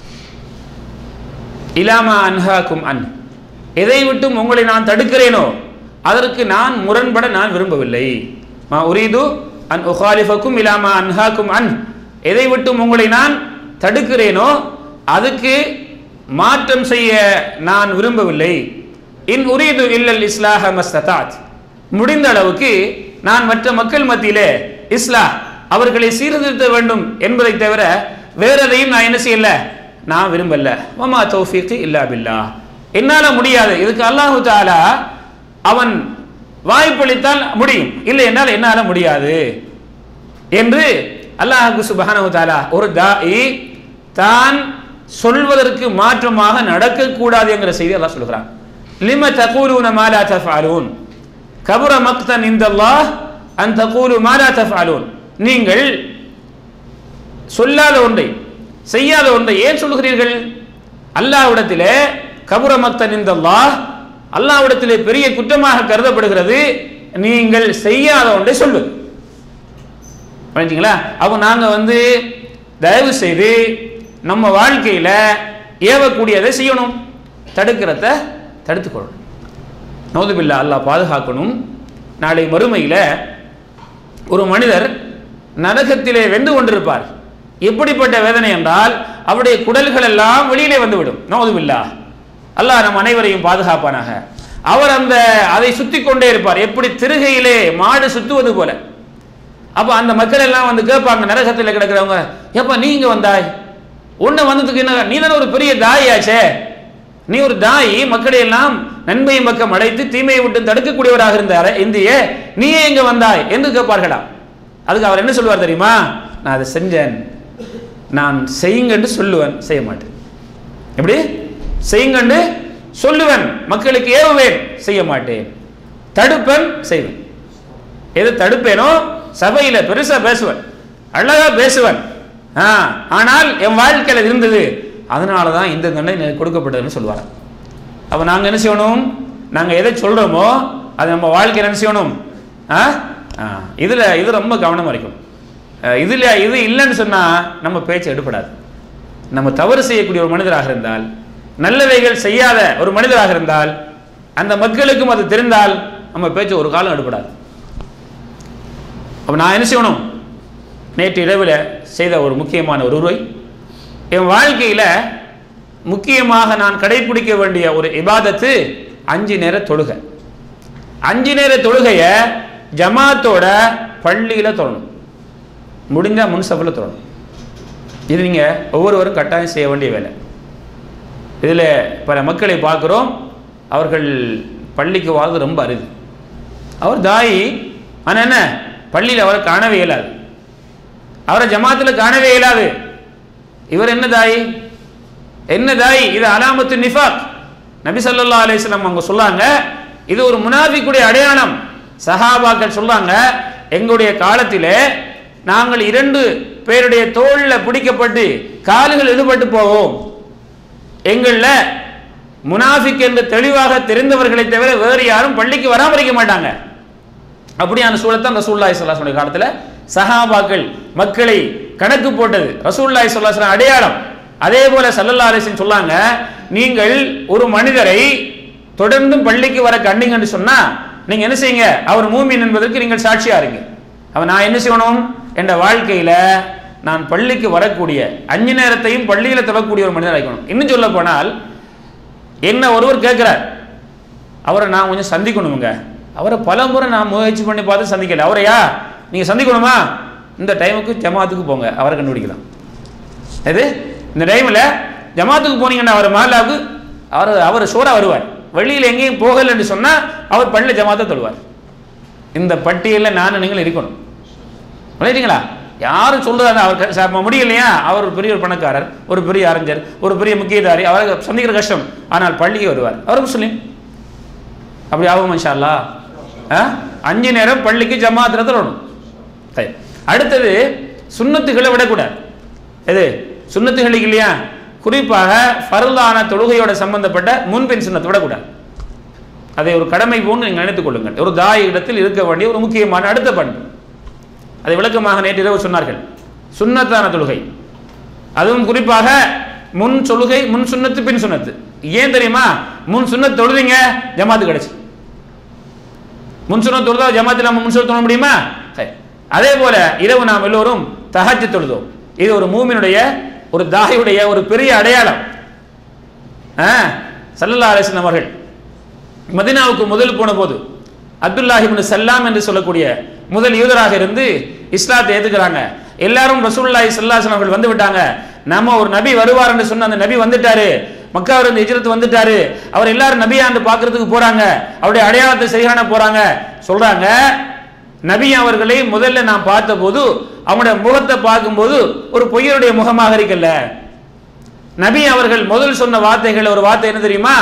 இலாமா அன்ஹாக்கும் அன், எதை விட்டும் உங்களை நான் தடுக்கிறேனோ அதற்கு நான் முரண்பட நான் விரும்பவில்லை. மா உரீது அன் உகாலிஃபக்கும் இலாமா அன்ஹாக்கும் அன், எதை விட்டும் உங்களை நான் தடுக்கிறேனோ அதுக்கு மாற்றம் செய்ய நான் விரும்பவில்லை. இன் உரீது இல்லல் இஸ்லாஹ மஸ்ததாத், முடிந்த அளவுக்கு நான் மற்ற மக்கள் மத்தியிலே இஸ்லாஹ், அவர்களை சீர்திருத்த வேண்டும் என்பதை தவிர வேற எதையும் நான் என்ன செய்யல, நான் விரும்பல. வமா தௌஃபீகி இல்லா பில்லாஹ், என்னால முடியாது. இதுக்கு அல்லாஹு தஆலா அவன் வாய்ப்பளித்தால் முடியும், இல்லை என்றால் என்னால முடியாது என்று அல்லாஹ் சுப்ஹானஹு வ தஆலா ஒரு தாஇ தான் சொல்வதற்கு மாற்றமாக நடக்கக்கூடாது என்கிற செய்தி அல்லாஹ் சொல்கிறான். லிம தகூலுன மா லா தஃஅலூன் கபுர மக்தன் இன்தல்லாஹ் அன் தகூலு மா லா தஃஅலூன், நீங்கள் சொல்லாத ஒன்றை செய்யாத ஒன்றை ஏன் சொல்கிறீர்கள்? அல்லாஹ்விடத்திலே கபுர மக்தன் இன்தல்லாஹ், அல்லாஹ்விடத்திலே பெரிய குற்றமாக கருதப்படுகிறது நீங்கள் செய்யாத ஒன்றை சொல்வது. புரிஞ்சுங்களா? அப்போ நாங்கள் வந்து தயவு செய்து நம்ம வாழ்க்கையில் ஏவக்கூடியதை செய்யணும், தடுக்கிறத தடுத்துக்கொள்ளணும். நௌதுபில்லா, அல்லாஹ் பாதுகாக்கணும். நாளை மறுமையில் ஒரு மனிதர் நரகத்திலே வெந்து கொண்டிருப்பார். எப்படிப்பட்ட வேதனை என்றால் அவருடைய குடல்கள் எல்லாம் வெளியிலே வந்துவிடும். நௌதுபில்லா, அல்லாஹ் நம் அனைவரையும் பாதுகாப்பானாக. அவர் அந்த அதை சுத்தி கொண்டே இருப்பார், எப்படி திருகையிலே மாடு சுத்துவது போல. அப்போ அந்த மக்கள் எல்லாம் வந்து கேட்பாங்க, நரகத்தில் கிடக்கிறவங்க, எப்ப நீங்க வந்தாய், உன்னை வந்ததுக்கு என்ன, நீ தானே ஒரு பெரிய தாயாச்சே, நீ ஒரு தாயி, மக்களை எல்லாம் நன்மையை பக்கம் அழைத்து தீமையை விட்டு தடுக்கக்கூடியவராக இருந்தார் இந்திய, நீயே எங்க வந்தாய் என்று கேட்பார்களாம். அதுக்கு அவர் என்ன சொல்லுவார் தெரியுமா? நான் அதை செஞ்சேன், நான் செய்யுங்கன்னு சொல்லுவேன், செய்ய மாட்டேன். எப்படி செய்யுங்கன்னு சொல்லுவேன், மக்களுக்கு ஏவுவேன், செய்ய மாட்டேன். தடுப்பேன், செய்வேன். எது தடுப்பேனோ சபையில பெருசா பேசுவேன், அழகா பேசுவேன், ஆனால் என் வாழ்க்கையில் இருந்தது, அதனால தான் இந்த தண்டனை கொடுக்கப்பட்டதுன்னு சொல்லுவாங்க. அப்போ நாங்கள் என்ன செய்யணும்? நாங்கள் எதை சொல்கிறோமோ அது நம்ம வாழ்க்கையில் என்ன செய்யணும்? இதில் இது ரொம்ப கவனமாக இருக்கும். இதில் இது இல்லைன்னு சொன்னால் நம்ம பேச்சு எடுப்படாது. நம்ம தவறு செய்யக்கூடிய ஒரு மனிதராக இருந்தால், நல்லவைகள் செய்யாத ஒரு மனிதராக இருந்தால், அந்த மக்களுக்கும் அது தெரிந்தால் நம்ம பேச்சு ஒரு காலம் எடுப்படாது. அப்போ நான் என்ன செய்யணும்? நேற்று இரவில் செய்த ஒரு முக்கியமான ஒரு உரை, என் வாழ்க்கையில் முக்கியமாக நான் கடைபிடிக்க வேண்டிய ஒரு இபாதத்து அஞ்சு நேர தொழுகை. அஞ்சு நேர தொழுகையை ஜமாத்தோட பள்ளியில் தொழணும், முடிஞ்சால் முன்சபில் தொழணும். இது நீங்கள் ஒவ்வொருவரும் கட்டாயம் செய்ய வேண்டிய வேலை. இதில் பல மக்களை பார்க்குறோம், அவர்கள் பள்ளிக்கு வாழ்வது ரொம்ப அரிது. அவர் தாயி, ஆனால் என்ன, பள்ளியில் அவரை காணவே இயலாது, அவரை ஜமாத்தில் காணவே இயலாது. இவர் என்ன தாயி, என்ன தாயி? இது அலாமத்து நிஃபாக். நபி ஸல்லல்லாஹு அலைஹி வஸல்லம் அவங்க சொல்லாங்க, இது ஒரு முனாஃபிக்குடைய அடையாளம். சஹாபாக்கள் சொல்லாங்க, எங்களுடைய காலத்திலே நாங்கள் இரண்டு பேருடைய தோளில் பிடிக்கப்பட்டு கால்கள் இழுபட்டு போவோம். எங்களில் முனாஃபிக் என்று தெளிவாக தெரிந்தவர்களை தவிர வேறு யாரும் பள்ளிக்கு வராமல் இருக்க மாட்டாங்க. அப்படியான சூழத்தான் ரசூலுல்லாஹி ஸல்லல்லாஹு அலைஹி வஸல்லம் காலத்தில் சஹாபாக்கள் மக்களை கணக்கு போட்டது ரசூலுல்லாஹி ஸல்லல்லாஹு அலைஹி வஸல்லம் அடையாளம். அதே போல ஸல்லல்லாஹு அலைஹி வஸல்லம் சொன்னாங்க, நீங்கள் ஒரு மனிதரை தொடர்ந்தும் பள்ளிக்கு வர கண்டீங்கன்னு சொன்னா நீங்க என்ன செய்யுங்க, அவர் மூமின் என்பதற்கு நீங்கள் சாட்சியா இருங்க. அவன் நான் என்ன செய்யணும், என்ற வாழ்க்கையில நான் பள்ளிக்கு வரக்கூடிய அஞ்சு நேரத்தையும் பள்ளியில தொழக்கூடிய ஒரு மனிதர் ஆகணும். இன்னும் சொல்ல போனால், என்ன ஒருவர் கேட்கிறார், அவரை நான் கொஞ்சம் சந்திக்கணுங்க, அவரை பல முறை நான் முயற்சி பண்ணி பார்த்து சந்திக்கல, அவரையா நீங்க சந்திக்கணுமா, இந்த டைமுக்கு ஜமாத்துக்கு போங்க, அவரை கண்டுபிடிக்கலாம். இது இந்த டைமில் ஜமாத்துக்கு போனீங்கன்னா அவர் மாலாவுக்கு அவர் அவர் சோரா வருவார். வெளியில் எங்கேயும் போகல என்று சொன்னால் அவர் பள்ளியில் ஜமாத்தை தொழுவார். இந்த பட்டியலில் நானும் நீங்கள் இருக்கணும். விளையாட்டீங்களா? யாரும் சொல்றாரு அவர் முடியலையா, அவர் ஒரு பெரிய ஒரு பணக்காரர், ஒரு பெரிய அறிஞர், ஒரு பெரிய முக்கியதாரி, அவரை சந்திக்கிற கஷ்டம். ஆனால் பள்ளிக்கு வருவார், அவர் முஸ்லீம். அப்படி ஆகும் இன்ஷா அல்லாஹ். அஞ்சு நேரம் பள்ளிக்கு ஜமாத்துல தரணும். அடுத்தது சுன்னத்துகளை விடக்கூடாது. எது சுன்னத்துகளுக்கு இல்லையா, குறிப்பாக ஃபர்லான தொழுகையோட சம்பந்தப்பட்ட முன்பின் சுன்னத்தை விடக்கூடாது. அதை ஒரு கடமை போன்று நீங்கள் நினைத்துக் கொள்ளுங்கள். ஒரு தாய் இடத்தில் இருக்க வேண்டிய ஒரு முக்கியமான அடுத்த பண்பு. அதை விளக்கமாக நேற்று இரவு சொன்னார்கள். சுன்னத்தான தொழுகை, அதுவும் குறிப்பாக முன் தொழுகை, முன் சுன்னத்து பின் சுன்னத்து. ஏன் தெரியுமா? முன் சுன்னத் தொழுதிங்க ஜமாத்து கிடைச்சு, முன் சுன்னத் தொழுதா ஜமாத்தில் நம்ம முன் சுன்னத் தொழ முடியுமா? அதே போல இரவு நாம் எல்லோரும் தஹஜ்ஜுத் தொழுதோம். இது ஒரு மூமினுடைய, ஒரு தாயுடைய ஒரு பெரிய அடையாளம். ஸல்லல்லாஹு அலைஹி வஸல்லம் அவர்கள் மதீனாவுக்கு முதல் போன போது அப்துல்லாஹ் இப்னு சல்லாம் என்று சொல்லக்கூடிய முதல் யூதராக இருந்து இஸ்லாத்தை ஏத்துக்கிறாங்க. எல்லாரும் ரசூலுல்லாஹி ஸல்லல்லாஹு அலைஹி வஸல்லம் அவர்கள் வந்து விட்டாங்க, நம்ம ஒரு நபி வருவார் என்று சொன்ன அந்த நபி வந்துட்டாரு, மக்காவிலிருந்து இருந்து ஹிஜ்ரத் வந்துட்டாரு, அவர் எல்லாரும் நபியாண்டு பார்க்கறதுக்கு போறாங்க, அவருடைய அடையாளத்தை சரியான போறாங்க சொல்றாங்க. நபி அவர்களை முதல்ல நான் பார்த்த போது அவங்களுடைய முகத்தை பார்க்கும்போது ஒரு பொய்யருடைய முகமாக இருக்கல்ல. நபி அவர்கள் முதல் சொன்ன வார்த்தைகள் ஒரு வார்த்தை என்ன தெரியுமா?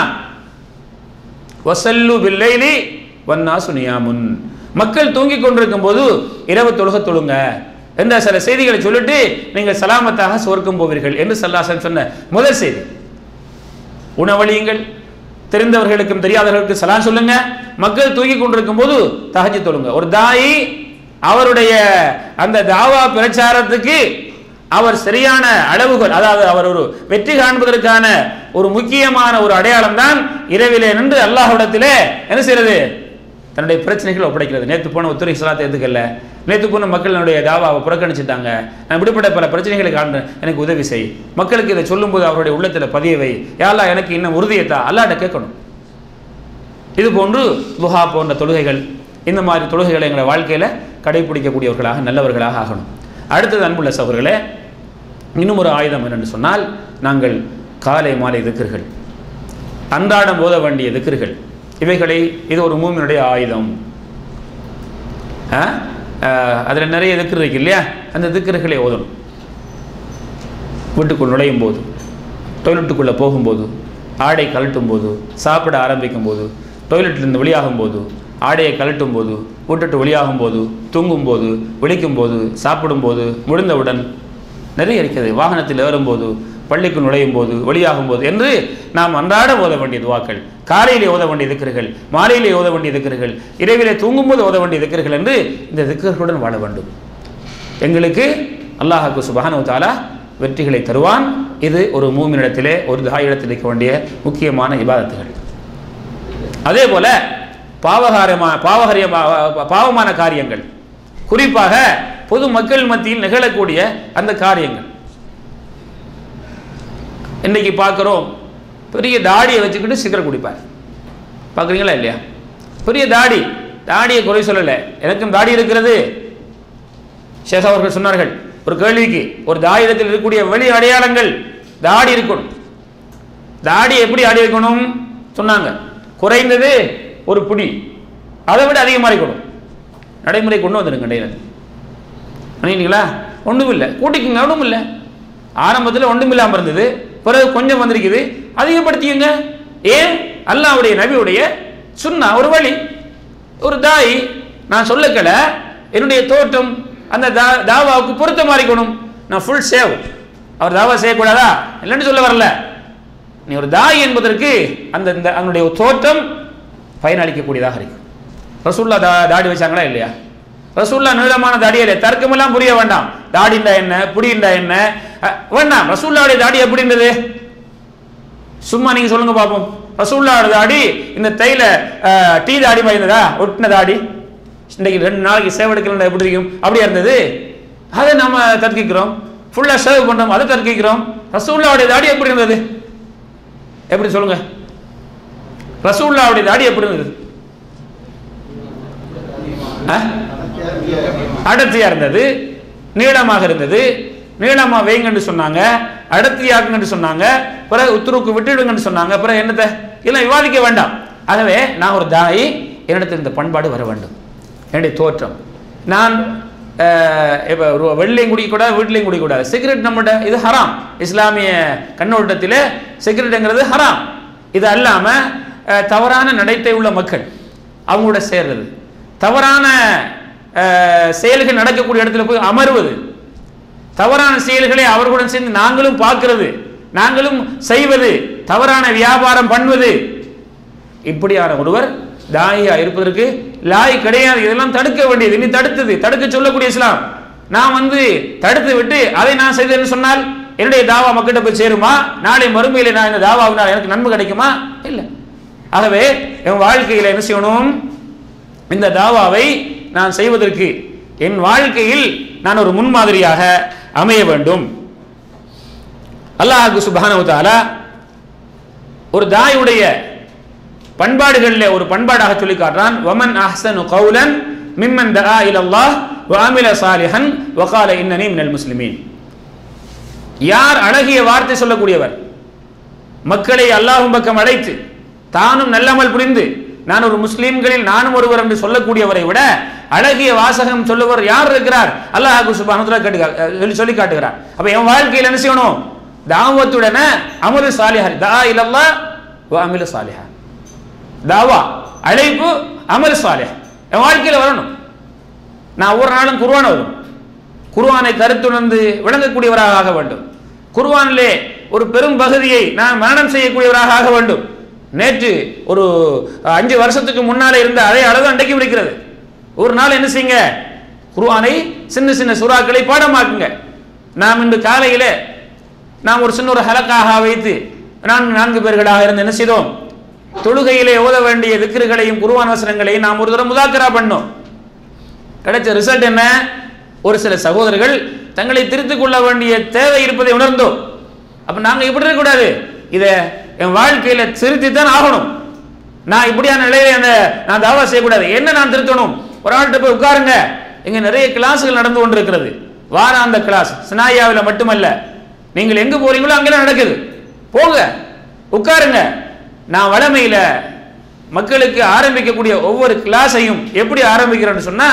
வஸல்லு பில்லைலி வன்னாசு நியாமுன், மக்கள் தூங்கிக் கொண்டிருக்கும் போது இரவு தொழுக தொழுங்க என்ற சில செய்திகளை சொல்லிட்டு நீங்கள் சலாமத்தாக சொர்க்கம் போவீர்கள் என்று ஸல்லல்லாஹு அலைஹி வஸல்லம் சொன்ன முதல் செய்தி. உணவளியுங்கள், தெரிந்தவர்களுக்கும் தெரியாதவர்களுக்கு சலாம் சொல்லுங்க, மக்கள் தூங்கி கொண்டிருக்கும் போது தஹஜ்ஜுத் தொழுங்க. ஒரு தாயி அவருடைய அந்த தாவா பிரச்சாரத்துக்கு அவர் சரியான அளவுகள், அதாவது அவர் ஒரு வெற்றி காண்பதற்கான ஒரு முக்கியமான ஒரு அடையாளம் தான் இரவிலே நின்று அல்லாஹ்விடத்திலே என்ன செய்யறது, தன்னுடைய பிரச்சனைகளை ஒப்படைக்கிறது. நேற்று போன ஒத்துரை சலாத்தை எதுக்கல்ல, நேற்று போன மக்கள் என்னுடைய தாவாவை புறக்கணிச்சுட்டாங்க, நான் விடுபட பல பிரச்சனைகளை காண்ற எனக்கு உதவி செய், மக்களுக்கு இதை சொல்லும்போது அவருடைய உள்ளத்தில் பதியவை, யாரெல்லாம் எனக்கு இன்னும் உறுதியத்தா அல்லாஹ்ட்ட கேட்கணும். இது போன்று துஹா போன்ற தொழுகைகள், இந்த மாதிரி தொழுகைகளை எங்களை வாழ்க்கையில் கடைபிடிக்கக்கூடியவர்களாக நல்லவர்களாக ஆகணும். அடுத்தது அன்புள்ள சகோதரர்களே, இன்னும் ஒரு ஆயுதம் என்னென்று சொன்னால், நாங்கள் காலை மாலை திக்ர்கள், அன்றாடம் ஓத வேண்டிய திக்ர்கள், இவைகளை இது ஒரு மூமினுடைய ஆயுதம். அதில் நிறைய திக்ர் இருக்கு இல்லையா, அந்த திக்ர்களை ஓதணும். வீட்டுக்குள் நுழையும் போது, டொய்லெட்டுக்குள்ளே போகும்போது, ஆடை கழட்டும் போது, சாப்பிட ஆரம்பிக்கும் போது, டொய்லெட்டிலிருந்து வெளியாகும் போது, ஆடையை கழட்டும் போது, வீட்டுட்டு வெளியாகும் போது, தூங்கும் போது, விழிக்கும் போது, சாப்பிடும்போது, முடிந்தவுடன் நிறைய இருக்கிறது. வாகனத்தில் ஏறும்போது, பள்ளிக்கு நுழையும் போது, வெளியாகும் போது என்று நாம் அன்றாட ஓத வேண்டிய துவாக்கள், காலையிலே ஓத வேண்டிய திக்ர்கள், மாலையிலே ஓத வேண்டிய திக்ர்கள், இரவிலே தூங்கும்போது ஓத வேண்டிய திக்ர்கள் என்று இந்த திக்ர்களுடன் வாழ வேண்டும். எங்களுக்கு அல்லாஹ்வுக்கு சுப்ஹானஹு வ தஆலா வெற்றிகளை தருவான். இது ஒரு மூமினிடத்திலே, ஒரு தாயிடத்தில் இருக்க வேண்டிய முக்கியமான இபாதத்துகள். அதே போல பாவகாரமான பாவகரிய பாவமான காரியங்கள், குறிப்பாக பொது மக்கள் மத்தியில் நிகழக்கூடிய அந்த காரியங்கள். இன்னைக்கு பார்க்குறோம், பெரிய தாடியை வச்சுக்கிட்டு சிகரெட் குடிப்பார், பார்க்குறீங்களா இல்லையா? பெரிய தாடி, தாடியை குறை சொல்லலை, எனக்கும் தாடி இருக்கிறது. ஷேக் அவர்கள் சொன்னார்கள் ஒரு கேள்விக்கு, ஒரு தாயிடத்தில் இருக்கக்கூடிய வெளி அடையாளங்கள் தாடி இருக்கணும். தாடி எப்படி அடி வைக்கணும் சொன்னாங்க, குறைந்தது ஒரு புடி, அதை விட அதிகமாக இருக்கணும். நடைமுறை கொண்டு வந்துடுங்க. இடையில பண்ணிங்களா? ஒன்றும் இல்லை, கூட்டிக்குங்க, ஒன்றும் இல்லை. ஆரம்பத்தில் ஒன்றும் இல்லாமல் இருந்தது, பிறகு கொஞ்சம் வந்திருக்குது, அதிகப்படுத்தியுங்க. ஏன்? அல்லாஹ்வுடைய நபியுடைய சுன்னா ஒரு வழி. ஒரு தாய், நான் சொல்லக்கல, என்னுடைய தோற்றம் அந்த தாவாவுக்கு பொருத்த மாறிக்கணும். நான் ஃபுல் சேவ், அவர் தாவா செய்யக்கூடாதா இல்லைன்னு சொல்ல வரல. நீ ஒரு தாய் என்பதற்கு அந்த அதனுடைய தோற்றம் பயனளிக்கக்கூடியதாக இருக்கு. ரசூல்லா தா தாடி வச்சாங்களா இல்லையா? ரசூல்லா நீளமான தாடியே இல்லை. தர்க்கமெல்லாம் புரிய வேண்டாம். தாடிண்டா என்ன, புடிண்டா என்ன வேண்டாம். ரசூல்லாவுடைய தாடி எப்படி இருந்தது? சும்மா நீங்க சொல்லுங்க பார்ப்போம். ரசூல்லாவோட தாடி இந்த தைல டீ தாடி மாதிரி இருந்ததா? ஒட்டின தாடி, இன்னைக்கு ரெண்டு நாளைக்கு சேவ் எடுக்கலாம் எப்படி இருக்கும், அப்படியா இருந்தது? அதை நம்ம தற்கிக்கிறோம். ஃபுல்லா சேவ் பண்றோம், அதை தற்கிக்கிறோம். ரசூல்லாவுடைய தாடி எப்படி இருந்தது? எப்படி சொல்லுங்க? ரசூலுல்லாஹ்வுடைய தாடி எப்படி இருந்தது? அடர்த்தியா இருந்தது, நீளமாக இருந்தது. நீளமா வைங்கன்னு சொன்னாங்க, அடர்த்தியாக்குங்கன்னு சொன்னாங்க, பிறகு உத்தரவுக்கு விட்டுடுங்கன்னு சொன்னாங்க. பிறகு என்னத்தை இதெல்லாம் விவாதிக்க வேண்டாம். ஆகவே நான் ஒரு தாய், என்னிடத்தில் இந்த பண்பாடு வர வேண்டும். என்னுடைய தோற்றம், நான் இப்போ வெளிலையும் குடிக்கக்கூடாது, வீட்டிலையும் குடிக்கக்கூடாது. சிகரெட் நம்மகிட்ட இது ஹராம். இஸ்லாமிய கண்ணோட்டத்தில் சிகரெட்டுங்கிறது ஹராம். இது அல்லாமல் தவறான நடத்தை உள்ள மக்கள் அவங்களோட சேர்றது, தவறான செயல்கள் நடக்கக்கூடிய இடத்துல போய் அமர்வது, தவறான செயல்களை அவர்களுடன் சேர்ந்து நாங்களும் பார்க்கிறது, நாங்களும் செய்வது, தவறான வியாபாரம் பண்ணுவது, இப்படியான ஒருவர் தாயியா இருப்பதற்கு லாய் கிடையாது. இதெல்லாம் தடுக்க வேண்டியது. இனி தடுத்தது தடுக்க சொல்லக்கூடிய இஸ்லாம். நான் வந்து தடுத்து விட்டு அதை நான் செய்தேன்னு சொன்னால் என்னுடைய தாவா மக்கள்கிட்ட போய் சேருமா? நாளை மறுமையில் நான் இந்த தாவாவினால் எனக்கு நன்மை கிடைக்குமா? இல்லை. ஆகவே என் வாழ்க்கையில் என்ன செய்யணும்? இந்த தாவாவை நான் செய்வதற்கு என் வாழ்க்கையில் நான் ஒரு முன்மாதிரியாக அமைய வேண்டும். அல்லாஹ் சுப்ஹானஹு வ தஆலா ஒரு தாயுடைய பண்பாடுகளில் ஒரு பண்பாடாக சொல்லி காட்டுறான். வமன் அஹ்ஸனு கௌலன் மிம்மன் தஆ இலல்லாஹ் வ அமில சாலிஹன் வ கால இன்னனி மினல் முஸ்லிமீன். யார் அழகிய வார்த்தை சொல்லக்கூடியவர், மக்களை அல்லாஹ்வின் பக்கம் அழைத்து தானும் நல்லமல் புரிந்து நான் ஒரு முஸ்லீம்களில் நானும் ஒருவர் என்று சொல்லக்கூடியவரை விட அழகிய வாசகம் சொல்லுவர் யார் இருக்கிறார்? அல்லாஹ் சுப்ஹானஹு வ தஆலா கேட்டு சொல்லி காட்டுகிறார். அப்ப என் வாழ்க்கையில் என்ன செய்யணும்? தாவத்துடன அமலு சாலிஹ், தஆ இலல்லாஹ் வ அமில சாலிஹன். தாவா அழைப்பு அமல் சாலிஹ் என் வாழ்க்கையில் வரணும். நான் ஒரு நாளும் குர்ஆன் வரும், குர்ஆனை கருத்துணர்ந்து விளங்கக்கூடியவராக ஆக வேண்டும். குர்ஆனிலே ஒரு பெரும் பகுதியை நான் மரணம் செய்யக்கூடியவராக ஆக வேண்டும். நேற்று ஒரு அஞ்சு வருஷத்துக்கு முன்னாலே இருந்த அதே அளவு அன்றைக்கு இருக்கிறது. ஒரு நாள் என்ன செய்யுங்க? குர்ஆனை சின்ன சின்ன சூறாக்களை பாடமாக்குங்க. நாம் இன்று காலையில் நாம் ஒரு சின்ன ஒரு ஹலக்காக வைத்து நான் நான்கு பேர்களாக இருந்து என்ன செய்தோம்? தொழுகையிலே ஓத வேண்டிய திக்ருகளையும் குர்ஆன் வசனங்களையும் நாம் ஒரு தடவை முதாக்கரா பண்ணோம். கிடைச்ச ரிசல்ட் என்ன? ஒரு சில சகோதரர்கள் தங்களை திருத்திக் கொள்ள வேண்டிய தேவை இருப்பதை உணர்ந்தோம். அப்ப நாங்கள் இப்படி இருக்கக்கூடாது, இதை என் வாழ்க்கையில திருத்தி தான் ஆகணும். நான் இப்படியான நிலையில அந்த நான் தாவா செய்யக்கூடாது. என்ன நான் திருத்தணும்? ஒரு ஆள்கிட்ட போய் உட்காருங்க. இங்க நிறைய கிளாஸுகள் நடந்து கொண்டிருக்கிறது. வாராந்த கிளாஸ் சினாயாவில் மட்டுமல்ல, நீங்கள் எங்க போறீங்களோ அங்கெல்லாம் நடக்குது. போங்க, உட்காருங்க. நான் வளமையில மக்களுக்கு ஆரம்பிக்கக்கூடிய ஒவ்வொரு கிளாஸையும் எப்படி ஆரம்பிக்கிறேன்னு சொன்னா,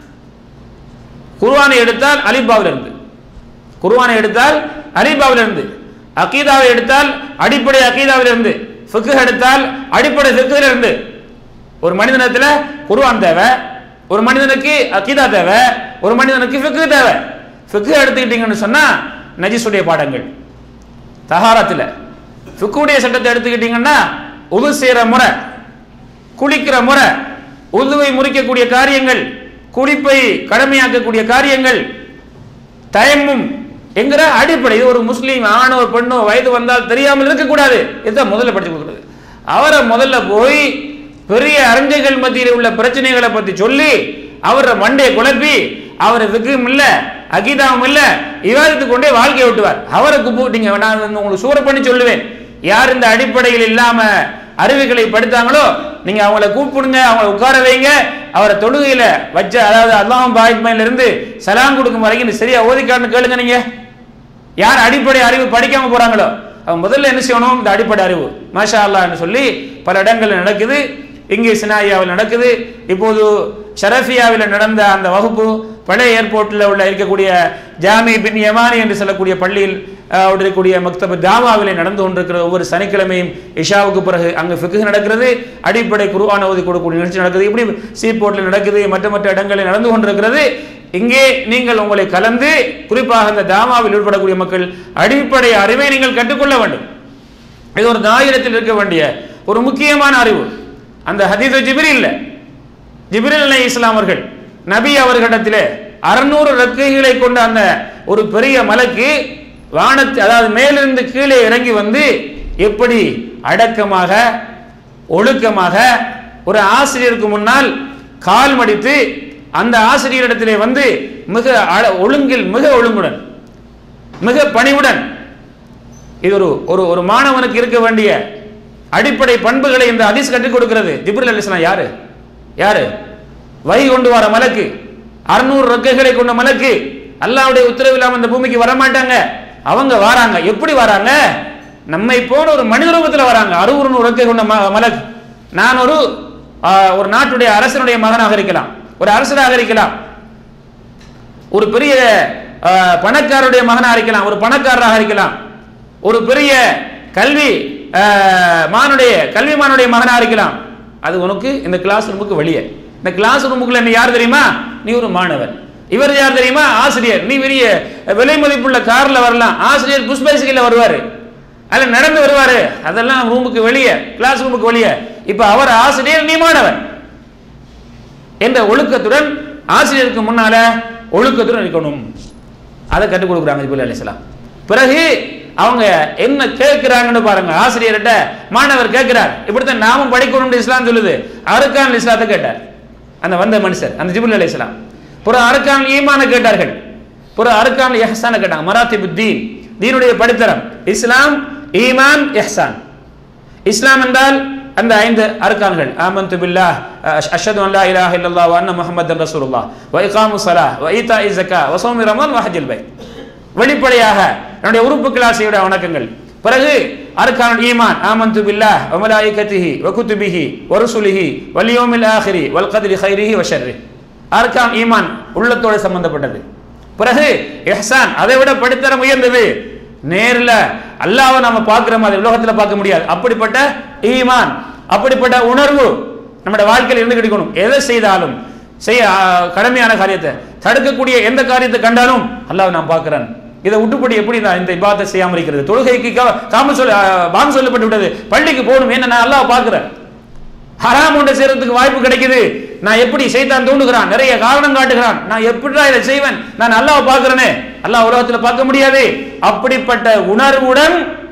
குர்ஆனை எடுத்தால் அலிஃபாவில் இருந்து, குர்ஆனை எடுத்தால் அலிஃபாவில் இருந்து, அகீதாவை எடுத்தால் அடிப்படை அகீதாவில் இருந்து, ஃபிக்ஹ் எடுத்தால் அடிப்படை ஃபிக்ஹ்ல இருந்து. ஒரு மனிதனத்தில் குர்ஆன் தேவை, ஒரு மனிதனுக்கு அகீதா தேவை, ஒரு மனிதனுக்கு ஃபிக்ஹ் தேவை. ஃபிக்ஹ் எடுத்துக்கிட்டீங்கன்னு சொன்னா நஜிஸுடைய பாடங்கள், தஹாரத்தில் ஃபிக்ஹுடைய சட்டத்தை எடுத்துக்கிட்டீங்கன்னா உது செய்கிற முறை, குளிக்கிற முறை, உதுவை முறிக்கக்கூடிய காரியங்கள், குளிப்பை கடமையாக்கக்கூடிய காரியங்கள், தயம்மும் என்கிற அடிப்படை. இது ஒரு முஸ்லீம் ஆணோ பெண்ணோ வயது வந்தால் தெரியாமல் இருக்கக்கூடாது. இதுதான் முதல்ல படிச்சு கொடுக்குறது. அவரை முதல்ல போய் பெரிய அறிஞர்கள் மத்தியில் உள்ள பிரச்சனைகளை பற்றி சொல்லி அவரை மண்டையை குழப்பி அவரை ஃபிக்ஹும் இல்லை அகீதாவும் இல்லை இவாதத்து கொண்டே வாழ்க்கையை விட்டுவார். அவரை கூப்பிட்டீங்க, நான் உங்களுக்கு சூற பண்ணி சொல்லுவேன். யார் இந்த அடிப்படையில் இல்லாம அறிவுகளை படித்தாங்களோ நீங்க அவங்களை கூப்பிடுங்க, அவங்களை உட்கார வைங்க. அவரை தொழுகையில வச்ச அதாவது அல்லாஹ் பாய்மையில இருந்து சலாம் கொடுக்கும் வரைக்கும் சரியா ஓதிக்கான்னு கேளுங்க. நீங்க யார் அடிப்படை அறிவு படிக்காம போறாங்களோ அவங்க முதல்ல என்ன செய்யணும்? இந்த அடிப்படை அறிவு மாஷா அல்லாஹ்னு சொல்லி பல இடங்களில் நடக்குது. இங்கே சினாயாவில் நடக்குது. இப்போது ஷரஃபியாவில் நடந்த அந்த வகுப்பு பழைய ஏர்போர்ட்டில் உள்ள இருக்கக்கூடிய ஜாமி பின் யமானி என்று சொல்லக்கூடிய பள்ளியில் இருக்கக்கூடிய மக்தப தாமாவிலே நடந்து கொண்டிருக்கிற ஒவ்வொரு சனிக்கிழமையும் இஷாவுக்கு பிறகு அங்கே ஃபிக்ஹ் நடக்கிறது, அடிப்படை குர்ஆன் ஓதி கொடுக்கக்கூடிய நிகழ்ச்சி நடக்குது. இப்படி சீபோர்ட்டில் நடக்குது, மற்ற மற்ற இடங்களில் நடந்து கொண்டிருக்கிறது. இங்கே நீங்கள் உங்களை கலந்து குறிப்பாக அந்த தாமாவில் ஈடுபடக்கூடிய மக்கள் அடிப்படை அறிவை நீங்கள் கற்றுக்கொள்ள வேண்டும். இது ஒரு தாயிரத்தில் இருக்க வேண்டிய ஒரு முக்கியமான அறிவு. அந்த ஹதீஸ் ஜிப்ரீல் ஜிப்ரீல் அலைஹிஸ்ஸலாம் அவர்கள் நபி அவர்களிடத்திலே அறுநூறு ரெக்கைகளை கொண்ட அந்த ஒரு பெரிய மலக்கு வானத்து அதாவது மேலிருந்து கீழே இறங்கி வந்து எப்படி அடக்கமாக ஒழுக்கமாக ஒரு ஆசிரியருக்கு முன்னால் கால் மடித்து அந்த ஆசிரியரிடத்திலே வந்து மிக ஒழுங்கில் மிக ஒழுங்குடன் மிக பணிவுடன், இது ஒரு ஒரு மாணவனுக்கு இருக்க வேண்டிய அடிப்படை பண்புகளை இந்த ஹதீஸ் கற்றுக் கொடுக்கிறது. ஜிப்ரீல் அலைஹிஸ்ஸலாம் யாரு யாரு வஹி கொண்டு வர மலக்கு, அறுநூறு ரெக்கைகளை கொண்ட மலக்கு. அல்லாஹ்வுடைய உத்தரவு இல்லாமல் இந்த பூமிக்கு வரமாட்டாங்க. அவங்க வராங்க. எப்படி வராங்க? நம்மை போன ஒரு மனித ரூபத்தில் வராங்க. அறுநூறு ரெக்கை கொண்ட மலக்கு. நான் ஒரு ஒரு நாட்டுடைய அரசனுடைய மகனாக இருக்கலாம், ஒரு அரசராக இருக்கலாம். ஒரு பெரிய பணக்காரருடைய மகனாக இருக்கலாம், ஒரு பணக்காரராக இருக்கலாம், ஒரு பெரிய கல்வி மானுடைய கல்வி மானுடைய மகனாக இருக்கலாம். அது உனக்கு இந்த கிளாஸ் ரூமுக்கு வெளியே. இந்த கிளாஸ் ரூமுக்குள்ள நீ யார் தெரியுமா? நீ ஒரு மாணவன். இவர் யார் தெரியுமா? ஆசிரியர். நீ பெரிய விலை மதிப்புள்ள கார்ல வரலாம், ஆசிரியர் புஷ் பைசிக்கிள் வருவாரு, அதில் நடந்து வருவாரு, அதெல்லாம் ரூமுக்கு வெளியே, கிளாஸ் ரூமுக்கு வெளியே. இப்ப அவர் ஆசிரியர், நீ மாணவன் என்ற ஒழுக்கத்துடன் ஆசிரியருக்கு முன்னால ஒழுக்கத்துடன் இருக்கணும். அதை கற்றுக் கொடுக்குறாங்க ஜிப்ரீல் அலைஹிஸ்ஸலாம். பிறகு அவங்க என்ன கேட்கிறாங்கன்னு பாருங்க. ஆசிரியர்கிட்ட மாணவர் கேட்கிறார், இப்படித்தான் நாமும் படிக்கணும் இஸ்லாம் சொல்லுது. அர்கான் இஸ்லாத்தை கேட்டார் அந்த வந்த மனுஷர், அந்த ஜிப்ரீல் அலைஹிஸ்ஸலாம். புற அர்கான் ஈமான கேட்டார்கள், புற அர்கான் இஹ்சான கேட்டாங்க. மராத்திபுத்தீன், தீனுடைய படித்தரம், இஸ்லாம், ஈமான், இஹ்சான். இஸ்லாம் என்றால் அந்த ஐந்து அர்கான்கள், ஆமன்து பில்லாஹ், அஷ்ஹது அன் லா இலாஹா இல்லல்லாஹ் வ அன்ன முஹம்மதன் ரசூலுல்லாஹ், வ இகாமுஸ் ஸலாஹ், வ ஈதாஇ ஸக்காத், வ ஸௌமி ரமதான், வ ஹஜ்ஜுல் பைத். வெளிப்படையாக நம்முடைய உறுப்புகளால் செய்யக்கூடிய வணக்கங்கள். பிறகு அர்கான் ஈமான், ஆமன்து பில்லாஹ் வ மலாயிகத்திஹி வ குதுபிஹி வ ருசுலிஹி வல் யௌமில் ஆখিরি வல் கத்ரி கைரிஹி வ ஷர்ரிஹி. அர்கான் ஈமான் உள்ளத்தோடு சம்பந்தப்பட்டது. பிறகு இஹ்சான், அதை விட படித்தரம் உயர்ந்தது. நேரில் அல்லாஹ்வை நாம பார்க்கிற மாதிரி உலகத்துல பார்க்க முடியாது. அப்படிப்பட்ட ஈமான், அப்படிப்பட்ட உணர்வு நம்முடைய வாழ்க்கையில் இருந்து கிடைக்கணும். எதை செய்தாலும், செய்ய கடமையான காரியத்தை, தடுக்கக்கூடிய எந்த காரியத்தை கண்டாலும் அல்லாஹ் நான் பார்க்கிறேன், இதை விட்டுப்படி எப்படி நான் இந்த இபாதத்தை செய்யாமல் இருக்கிறது? தொழுகைக்கு காம சொல்ல பாம் சொல்லப்பட்டு விட்டது, பள்ளிக்கு போகணும், என்ன நான் அல்லாஹ் பார்க்கிறேன். ஹராம் ஒன்றை செய்யறதுக்கு வாய்ப்பு கிடைக்குது, நான் எப்படி சைத்தான் தூண்டுகிறான், நிறைய காரணம் காட்டுகிறான், நான் எப்படிதான் இதை செய்வேன், நான் அல்லாஹ் பார்க்கிறேனே, அல்லாஹ் உலகத்தில் பார்க்க முடியாது. அப்படிப்பட்ட உணர்வுடன்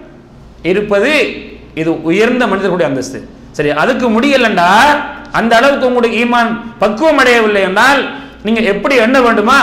இருப்பது இது உயர்ந்த மனிதர்களுடைய அந்தஸ்து. சரி, அதுக்கு முடியலண்டா, அந்த அளவுக்கு உங்களுக்கு ஈமான் பக்குவம் அடையவில்லை என்றால் நீங்க எப்படி எண்ண வேண்டுமா?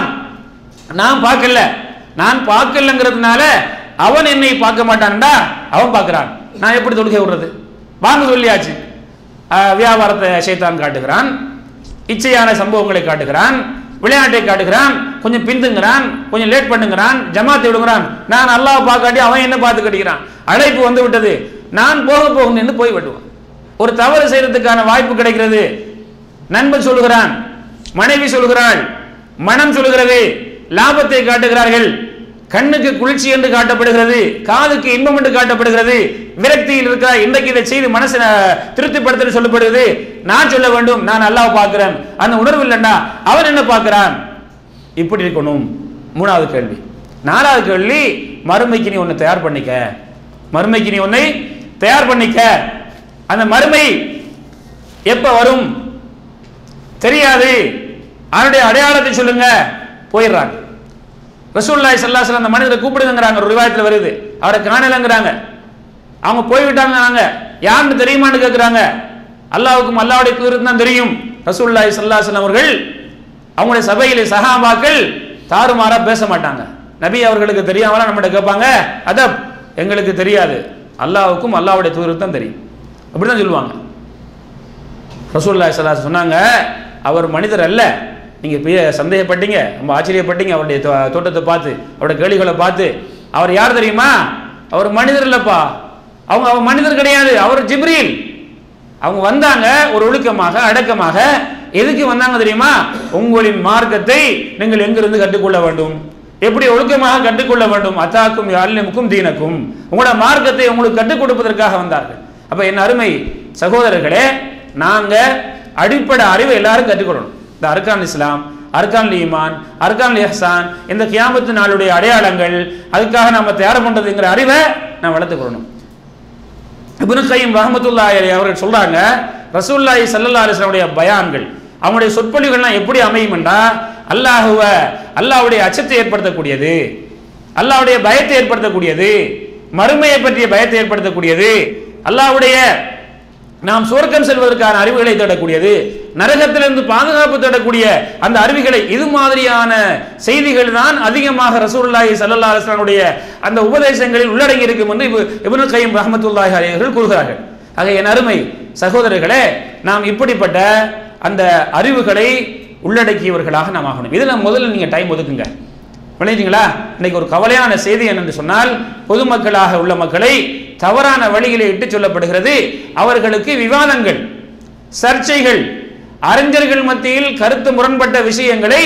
நான் பார்க்கல, நான் பார்க்கலங்கிறதுனால அவன் என்னை பார்க்க மாட்டான்டா, அவன் பார்க்கிறான், நான் எப்படி தொழுகை விடுறது? வாங்க சொல்லியாச்சு. வியாபாரத்தை சைத்தான் காட்டுகிறான், இச்சையான சம்பவங்களை காட்டுகிறான், விளையாட்டை காட்டுகிறான், கொஞ்சம் பிந்துங்கிறான், கொஞ்சம் லேட் பண்ணுங்கிறான், ஜமாத்தை விடுங்கிறான். நான் அல்லாஹ் பார்க்காட்டி அவன் என்ன பார்த்து கட்டிக்கிறான். அழைப்பு வந்து விட்டது, நான் போக போகணும்னு போய் விடுவான். ஒரு தவறு செய்யறதுக்கான வாய்ப்பு கிடைக்கிறது. நண்பன் சொல்லுகிறான், மனைவி சொல்கிறாள், மனம் சொல்லுகிறது, லாபத்தை காட்டுகிறார்கள், கண்ணுக்கு குளிர்ச்சி என்று காட்டப்படுகிறது, காதுக்கு இன்பம் என்று காட்டப்படுகிறது, விரக்தியில் இருக்கிற இன்றைக்கு இதை செய்து மனசை திருப்திப்படுத்த சொல்லப்படுகிறது. நான் சொல்ல வேண்டும், நான் அல்லாஹ் பார்க்கிறேன், அந்த உணர்வு இல்லைன்னா அவன் என்ன பார்க்கிறான்? இப்படி இருக்கணும். மூணாவது கேள்வி. நாலாவது கேள்வி, மறுமைக்கு நீ ஒன்னு தயார் பண்ணிக்க, மறுமைக்கு நீ ஒன்னை தயார் பண்ணிக்க. அந்த மறுமை எப்ப வரும் தெரியாது, அவனுடைய அடையாளத்தை சொல்லுங்க. போயிடுறாங்க. ரசூலுல்லாஹி ஸல்லல்லாஹு அலைஹி வஸல்லம் அந்த மனிதரை கூப்பிடுங்கிறாங்க, ஒரு ரிவாயத்தில் வருது. அவரை காணலங்கிறாங்க, அவங்க போய்விட்டாங்க. யாருன்னு தெரியுமான்னு கேட்கிறாங்க. அல்லாஹ்வுக்கும் அல்லாஹ்வுடைய தூதருக்கும் தான் தெரியும். ரசூலுல்லாஹி ஸல்லல்லாஹு அலைஹி வஸல்லம் அவர்கள் அவங்களுடைய சபையிலே சஹாபாக்கள் தாறுமாறா பேச மாட்டாங்க. நபி அவர்களுக்கு தெரியாமலாம் நம்மகிட்ட கேட்பாங்க, அதப் எங்களுக்கு தெரியாது, அல்லாஹ்வுக்கும் அல்லாஹ்வுடைய தூதருக்கும் தான் தெரியும், அப்படிதான் சொல்லுவாங்க. ரசூலுல்லாஹி ஸல்லல்லாஹு அலைஹி வஸல்லம் சொன்னாங்க, அவர் மனிதர் அல்ல. நீங்க சந்தேகப்பட்டீங்க, ரொம்ப ஆச்சரியப்பட்டீங்க அவருடைய தோட்டத்தை பார்த்து, அவருடைய கேள்விகளை பார்த்து. அவர் யார் தெரியுமா? அவர் மனிதர் இல்லப்பா, அவங்க அவங்க மனிதர் கிடையாது, அவர் ஜிப்ரீல். அவங்க வந்தாங்க ஒரு ஒழுக்கமாக அடக்கமாக. எதுக்கு வந்தாங்க தெரியுமா? உங்களின் மார்க்கத்தை நீங்கள் எங்கிருந்து கற்றுக்கொள்ள வேண்டும், எப்படி ஒழுக்கமாக கற்றுக்கொள்ள வேண்டும், அத்தாக்கும் அல்லிமுக்கும் தீனக்கும், உங்களோட மார்க்கத்தை உங்களுக்கு கற்றுக் கொடுப்பதற்காக வந்தார்கள். அப்ப என் அருமை சகோதரர்களே, நாங்க அடிப்படை அறிவை எல்லாரும் கற்றுக்கொள்ளணும். இந்த அர்கான் இஸ்லாம், அர்கான் ஈமான், அர்கான் இஹ்சான், இந்த கியாமத்து நாளுடைய அடையாளங்கள், அதுக்காக நாம தயார் பண்றதுங்கிற அறிவை நான் வளர்த்துக்கொள்ளணும். இப்னு கையிம் ரஹ்மத்துல்லாஹி அலைஹி அவர்கள் சொல்றாங்க, ரசூலுல்லாஹி ஸல்லல்லாஹு அலைஹி வஸல்லம் உடைய பயான்கள், அவங்களுடைய சொற்பொழிவுகள்லாம் எப்படி அமையும் என்றா, அல்லாஹ்வ அல்லாஹ்வுடைய அச்சத்தை ஏற்படுத்தக்கூடியது, அல்லாஹ்வுடைய பயத்தை ஏற்படுத்தக்கூடியது, மறுமையை பற்றிய பயத்தை ஏற்படுத்தக்கூடியது, அல்லாஹ்வுடைய நாம் சுவர்க்கம் செல்வதற்கான அறிவுகளை தேடக்கூடியது, நரகத்திலிருந்து பாதுகாப்பு தேடக்கூடிய அந்த அறிவுகளை, இது மாதிரியான செய்திகள் தான் அதிகமாக ரசூலுல்லாஹி ஸல்லல்லாஹு அலைஹி வஸல்லம் உடைய அந்த உபதேசங்களில் உள்ளடங்கி இருக்கும் என்று இப்னு கையிம் ரஹ்மத்துல்லாஹி அலைஹி அவர்கள் கூறுகிறார்கள். ஆக என் அருமை சகோதரர்களே, நாம் இப்படிப்பட்ட அந்த அறிவுகளை உள்ளடக்கியவர்களாக நாம் ஆகணும். இதுல முதல்ல நீங்க டைம் ஒதுக்குங்க. விளையாடுங்களா? இன்னைக்கு ஒரு கவலையான செய்தி என்னென்று சொன்னால், பொதுமக்களாக உள்ள மக்களை தவறான வழிகளை இட்டு சொல்லப்படுகிறது. அவர்களுக்கு விவாதங்கள், சர்ச்சைகள், அறிஞர்கள் மத்தியில் கருத்து முரண்பட்ட விஷயங்களை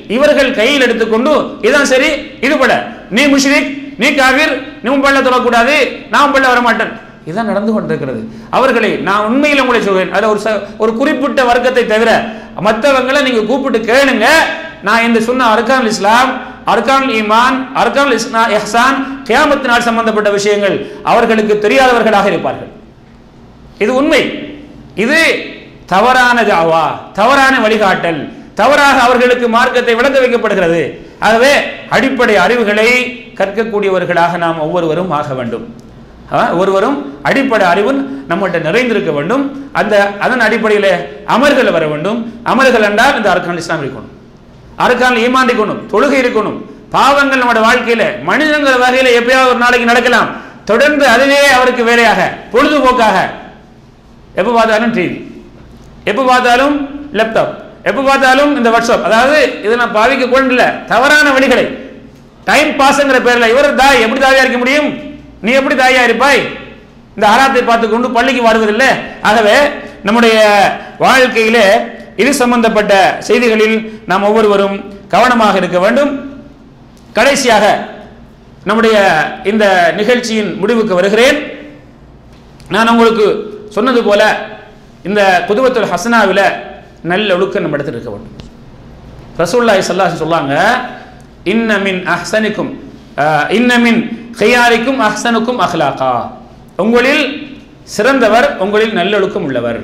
இவர்கள் கையில் எடுத்துக்கொண்டு இதான் சரி இது பட நீ முஷ்ரிக் நீ காஃபிர் நீ பள்ள தொழக்கூடாது நான் பள்ள வரமாட்டேன் இதான் நடந்து கொண்டிருக்கிறது. அவர்களை நான் உண்மையில் உங்களை சொல்கிறேன், அதில் ஒரு ஒரு குறிப்பிட்ட வர்க்கத்தை தவிர மற்றவங்களை நீங்க கூப்பிட்டு கேளுங்க, நான் இந்த சொன்ன அர்கானுல் இஸ்லாம் அர்கானுல் ஈமான் அர்கானுல் இஹ்சான் கியாமத் நாள் சம்பந்தப்பட்ட விஷயங்கள் அவர்களுக்கு தெரியாதவர்களாக இருப்பார்கள். இது உண்மை. இது தவறான தாவா, தவறான வழிகாட்டல், தவறாக அவர்களுக்கு மார்க்கத்தை விளங்க வைக்கப்படுகிறது. ஆகவே அடிப்படை அறிவுகளை கற்கக்கூடியவர்களாக நாம் ஒவ்வொருவரும் ஆக வேண்டும். ஒருவரும் அடிப்படை அறிவு நம்மகிட்ட நிறைந்திருக்க வேண்டும். அந்த அதன் அடிப்படையில் அமல்கள் வர வேண்டும். அமல்கள் என்றால் இந்த அர்கானுல் இஸ்லாம் இருக்கணும், அர்கானுல் ஈமான் இருக்கணும், தொழுகை இருக்கணும். பாவங்கள் நம்முடைய வாழ்க்கையில மனிதங்கிற வகையில எப்பயாவது ஒரு நாளைக்கு நடக்கலாம். தொடர்ந்து அதுவே அவருக்கு வேலையாக பொழுதுபோக்காக எப்ப பார்த்தாலும் டிவி, எப்ப பார்த்தாலும் லேப்டாப், எப்ப பார்த்தாலும் இந்த வாட்ஸ்அப், அதாவது இதை நான் பாவிக்க கொண்டில்ல தவறான வழிகளை டைம் பாஸ்ங்கிற பேர்ல இவர் தாய் எப்படி தாயா இருக்க முடியும்? நீ எப்படி தாயா இருப்பாய்? இந்த ஆராத்தை பார்த்து கொண்டு பள்ளிக்கு வருவதில்லை. ஆகவே நம்முடைய வாழ்க்கையிலே இது சம்பந்தப்பட்ட செய்திகளில் நாம் ஒவ்வொருவரும் கவனமாக இருக்க வேண்டும். கடைசியாக நம்முடைய இந்த நிகழ்ச்சியின் முடிவுக்கு வருகிறேன். நான் உங்களுக்கு சொன்னது போல இந்த குதுவத்துல் ஹசனாவில் நல்ல ஒழுக்கம் நம்ம இடத்துல இருக்க வேண்டும். ரசூலுல்லாஹி ஸல்லல்லாஹு அலைஹி சொல்லாங்க, இன்ன மின் அஹ்சனிக்கும் இன்ன மின் கையாரிக்கும் அஹ்சனுக்கும் அஹ்லாகா, உங்களில் சிறந்தவர் உங்களில் நல்லொழுக்கம் உள்ளவர்.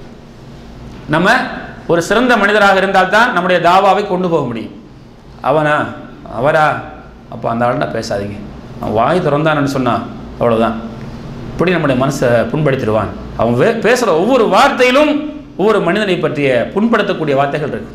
நம்ம ஒரு சிறந்த மனிதராக இருந்தால்தான் நம்முடைய தாவாவை கொண்டு போக முடியும். அவனா அவரா அப்போ அந்த ஆள்கிட்ட பேசாதீங்க, அவன் வாய் திறந்தான்னு சொன்னா அவ்வளோதான், இப்படி நம்முடைய மனசை புண்படுத்திடுவான். அவன் பேசுகிற ஒவ்வொரு வார்த்தையிலும் ஒவ்வொரு மனிதனை பற்றிய புண்படுத்தக்கூடிய வார்த்தைகள் இருக்கு.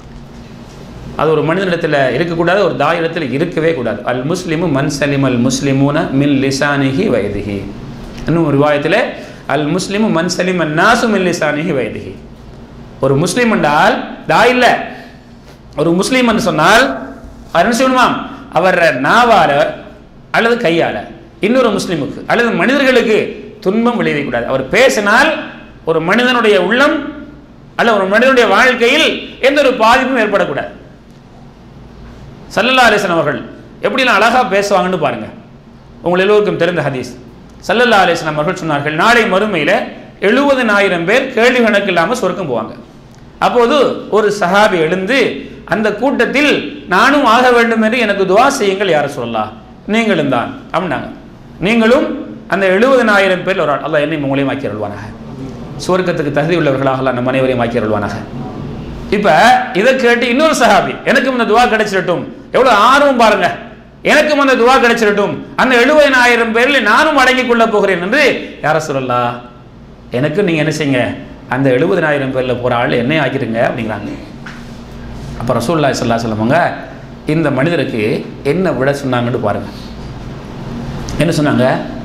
அது ஒரு மனிதனிடத்தில் இருக்கக்கூடாது, ஒரு தாய் இடத்தில் இருக்கவே கூடாது. அல் முஸ்லிமு மன் சலிம் அல் முஸ்லிமூன மின் லிசானிஹி வயதிஹி. இன்னும் ஒரு வாயத்தில் அல் முஸ்லிமு மன் சலிம் அன் நாசு மின் லிசானிஹி வயதிஹி. ஒரு முஸ்லீம் என்றால் தாய் இல்லை, ஒரு முஸ்லீம் என்று சொன்னால் அவர் என்ன செய்யணுமாம்? அவர் நாவால அல்லது கையால இன்னொரு முஸ்லீமுக்கு அல்லது மனிதர்களுக்கு துன்பம் விளைவிக்கக்கூடாது. அவர் பேசினால் ஒரு மனிதனுடைய உள்ளம் அல்ல ஒரு மனிதனுடைய வாழ்க்கையில் எந்த ஒரு பாதிப்பும் ஏற்படக்கூடாது. ஸல்லல்லாஹு அலைஹி வஸல்லம் அவர்கள் எப்படிலாம் அழகா பேசுவாங்கன்னு பாருங்க. உங்கள் எல்லோருக்கும் தெரிந்த ஹதீஸ். ஸல்லல்லாஹு அலைஹி வஸல்லம் அவர்கள் சொன்னார்கள், நாளை மறுமையில எழுபதினாயிரம் பேர் கேள்வி கணக்கு இல்லாமல் சொர்க்கம் போவாங்க. அப்போது ஒரு சஹாபி எழுந்து அந்த கூட்டத்தில் நானும் ஆக வேண்டும் என்று எனக்கு துவா செய்யுங்கள் யார சொல்லலாம், நீங்களும் தான் அப்படின்னாங்க. நீங்களும் அந்த எழுபதினாயிரம் பேர் ஒரு அல்லாஹ் என்னை உங்களையும் ஆக்கி அருள்வானாக, சுவர்க்கத்துக்கு தகுதி உள்ளவர்களாக அல்லாஹ் நம்ம அனைவரையும் ஆக்கி அருள்வானாக. இப்ப இதை கேட்டு இன்னொரு சஹாபி எனக்கும் இந்த துவா கிடைச்சிடட்டும், எவ்வளவு ஆர்வம் பாருங்க, எனக்கும் அந்த துவா கிடைச்சிடட்டும், அந்த எழுபதினாயிரம் பேரில் நானும் அடங்கிக் கொள்ள போகிறேன் என்று யார சொல்லலாம், எனக்கு நீங்க என்ன செய்யுங்க, அந்த எழுபதினாயிரம் பேர்ல போற ஆள் என்னை ஆக்கிடுங்க அப்படிங்கிறாங்க. அப்ப ரசூலுல்லாஹி ஸல்லல்லாஹு அலைஹி வஸல்லம் இந்த மனிதருக்கு என்ன விட சொன்னாங்கன்னு பாருங்க. என்ன சொன்னாங்க?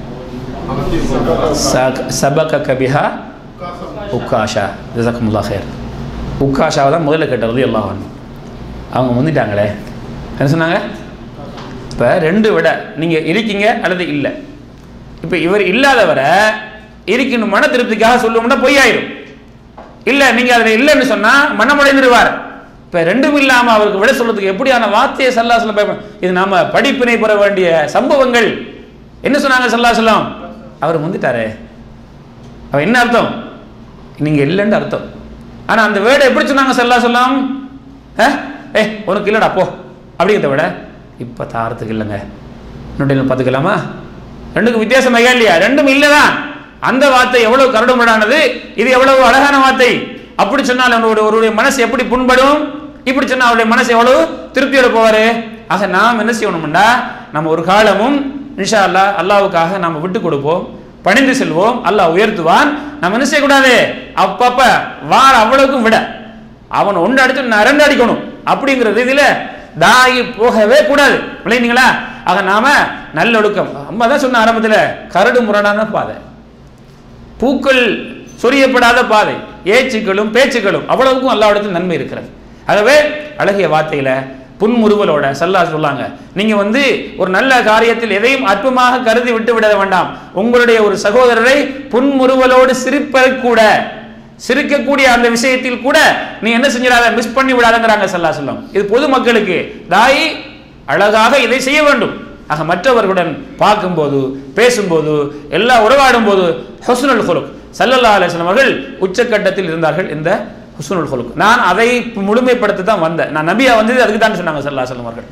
சபக கபிஹா உக்காஷா, ஜஸாக்குமுல்லாஹ் ஹைர். உக்காஷாவை தான் முதல்ல கேட்டது ரலியல்லாஹு அன்ஹு. அவங்க முந்திட்டாங்களே. என்ன சொன்னாங்க? இப்போ ரெண்டு விட நீங்கள் இருக்கீங்க அல்லது இல்லை. இப்போ இவர் இல்லாதவரை இருக்கணும் மன திருப்திக்காக சொல்லுவோம்னா பொய்யாயிரும். இல்லை நீங்கள் அதில் இல்லைன்னு சொன்னால் மனமடைந்துடுவார். இப்போ ரெண்டும் இல்லாமல் அவருக்கு விட சொல்றதுக்கு எப்படியான வார்த்தையை ஸல்லல்லாஹு அலைஹி வஸல்லம், இது நாம படிப்பினை பெற வேண்டிய சம்பவங்கள். என்ன சொன்னாங்க ஸல்லல்லாஹு அலைஹி வஸல்லம்? அவர் முந்திட்டாரே. அவன் என்ன அர்த்தம்? நீங்கள் இல்லைன்னு அர்த்தம். ஆனால் அந்த வேர்டை எப்படி சொன்னாங்க ஸல்லல்லாஹு அலைஹி வஸல்லம்? ஏ உனக்கு இல்லைடா போ அப்படிங்கிறத விட இப்போ தாரத்துக்கு இல்லைங்க இன்னொன்று பார்த்துக்கலாமா, ரெண்டுக்கும் வித்தியாசம் ஐயா இல்லையா? ரெண்டும் இல்லைதான். அந்த வார்த்தை எவ்வளவு கருடுமுடானது, இது எவ்வளவு அழகான வார்த்தை. அப்படி சொன்னால் அவனுடைய ஒருவருடைய மனசு எப்படி புண்படும், இப்படி சொன்னால் அவருடைய மனசு எவ்வளவு திருப்தியோட போவாரு. ஆக நாம் என்ன செய்யணும்னா, நம்ம ஒரு காலமும் இன்ஷா அல்லாஹ் அல்லாஹ்வுக்காக நாம் விட்டு கொடுப்போம், பணிந்து செல்வோம், அல்லாஹ் உயர்த்துவான். நம்ம என்ன செய்யக்கூடாது, அப்பப்ப வார அவ்வளவுக்கும் விட அவன் ஒன்று அடிச்சு நான் ரெண்டு அடிக்கணும் அப்படிங்கிற ரீதியில தாயி போகவே கூடாது. விளையாடுங்களா? ஆக நாம நல்லொழுக்கம், அம்மா தான் சொன்ன ஆரம்பத்தில், கரடு முரடான பாதை, பூக்கள் சொரியப்படாத பாதை, ஏச்சுக்களும் பேச்சுக்களும் அவ்வளவுக்கும் அல்லாஹ்விடத்தில் நன்மை இருக்கிறது. ஆகவே அழகிய வார்த்தையில புன்முறுவலோட ஸல்லல்லாஹு சொல்லாங்க, நீங்க வந்து ஒரு நல்ல காரியத்தில் எதையும் அற்பமாக கருதி விட்டு விட வேண்டாம். உங்களுடைய ஒரு சகோதரரை புன்முறுவலோடு சிரிப்பதை கூட சிரிக்கக்கூடிய அந்த விஷயத்தில் கூட நீ என்ன செஞ்சிடாத, மிஸ் பண்ணி விடாதங்கிறாங்க ஸல்லல்லாஹு அலைஹி வஸல்லம். இது பொதுமக்களுக்கு தாயி அழகாக இதை செய்ய வேண்டும். ஆக மற்றவர்களுடன் பார்க்கும்போது பேசும்போது எல்லா உறவாடும் போது ஹுஸ்னுல் குலுக் ஸல்லல்லாஹு அலைஹி வஸல்லம் அவர்கள் உச்சக்கட்டத்தில் இருந்தார்கள். இந்த ஹுஸ்னுல் குலுக் நான் அதை முழுமைப்படுத்த தான் வந்தேன். நான் நபியா வந்தது அதுக்கு தான் சொன்னாங்க ஸல்லல்லாஹு அலைஹி வஸல்லம் அவர்கள்.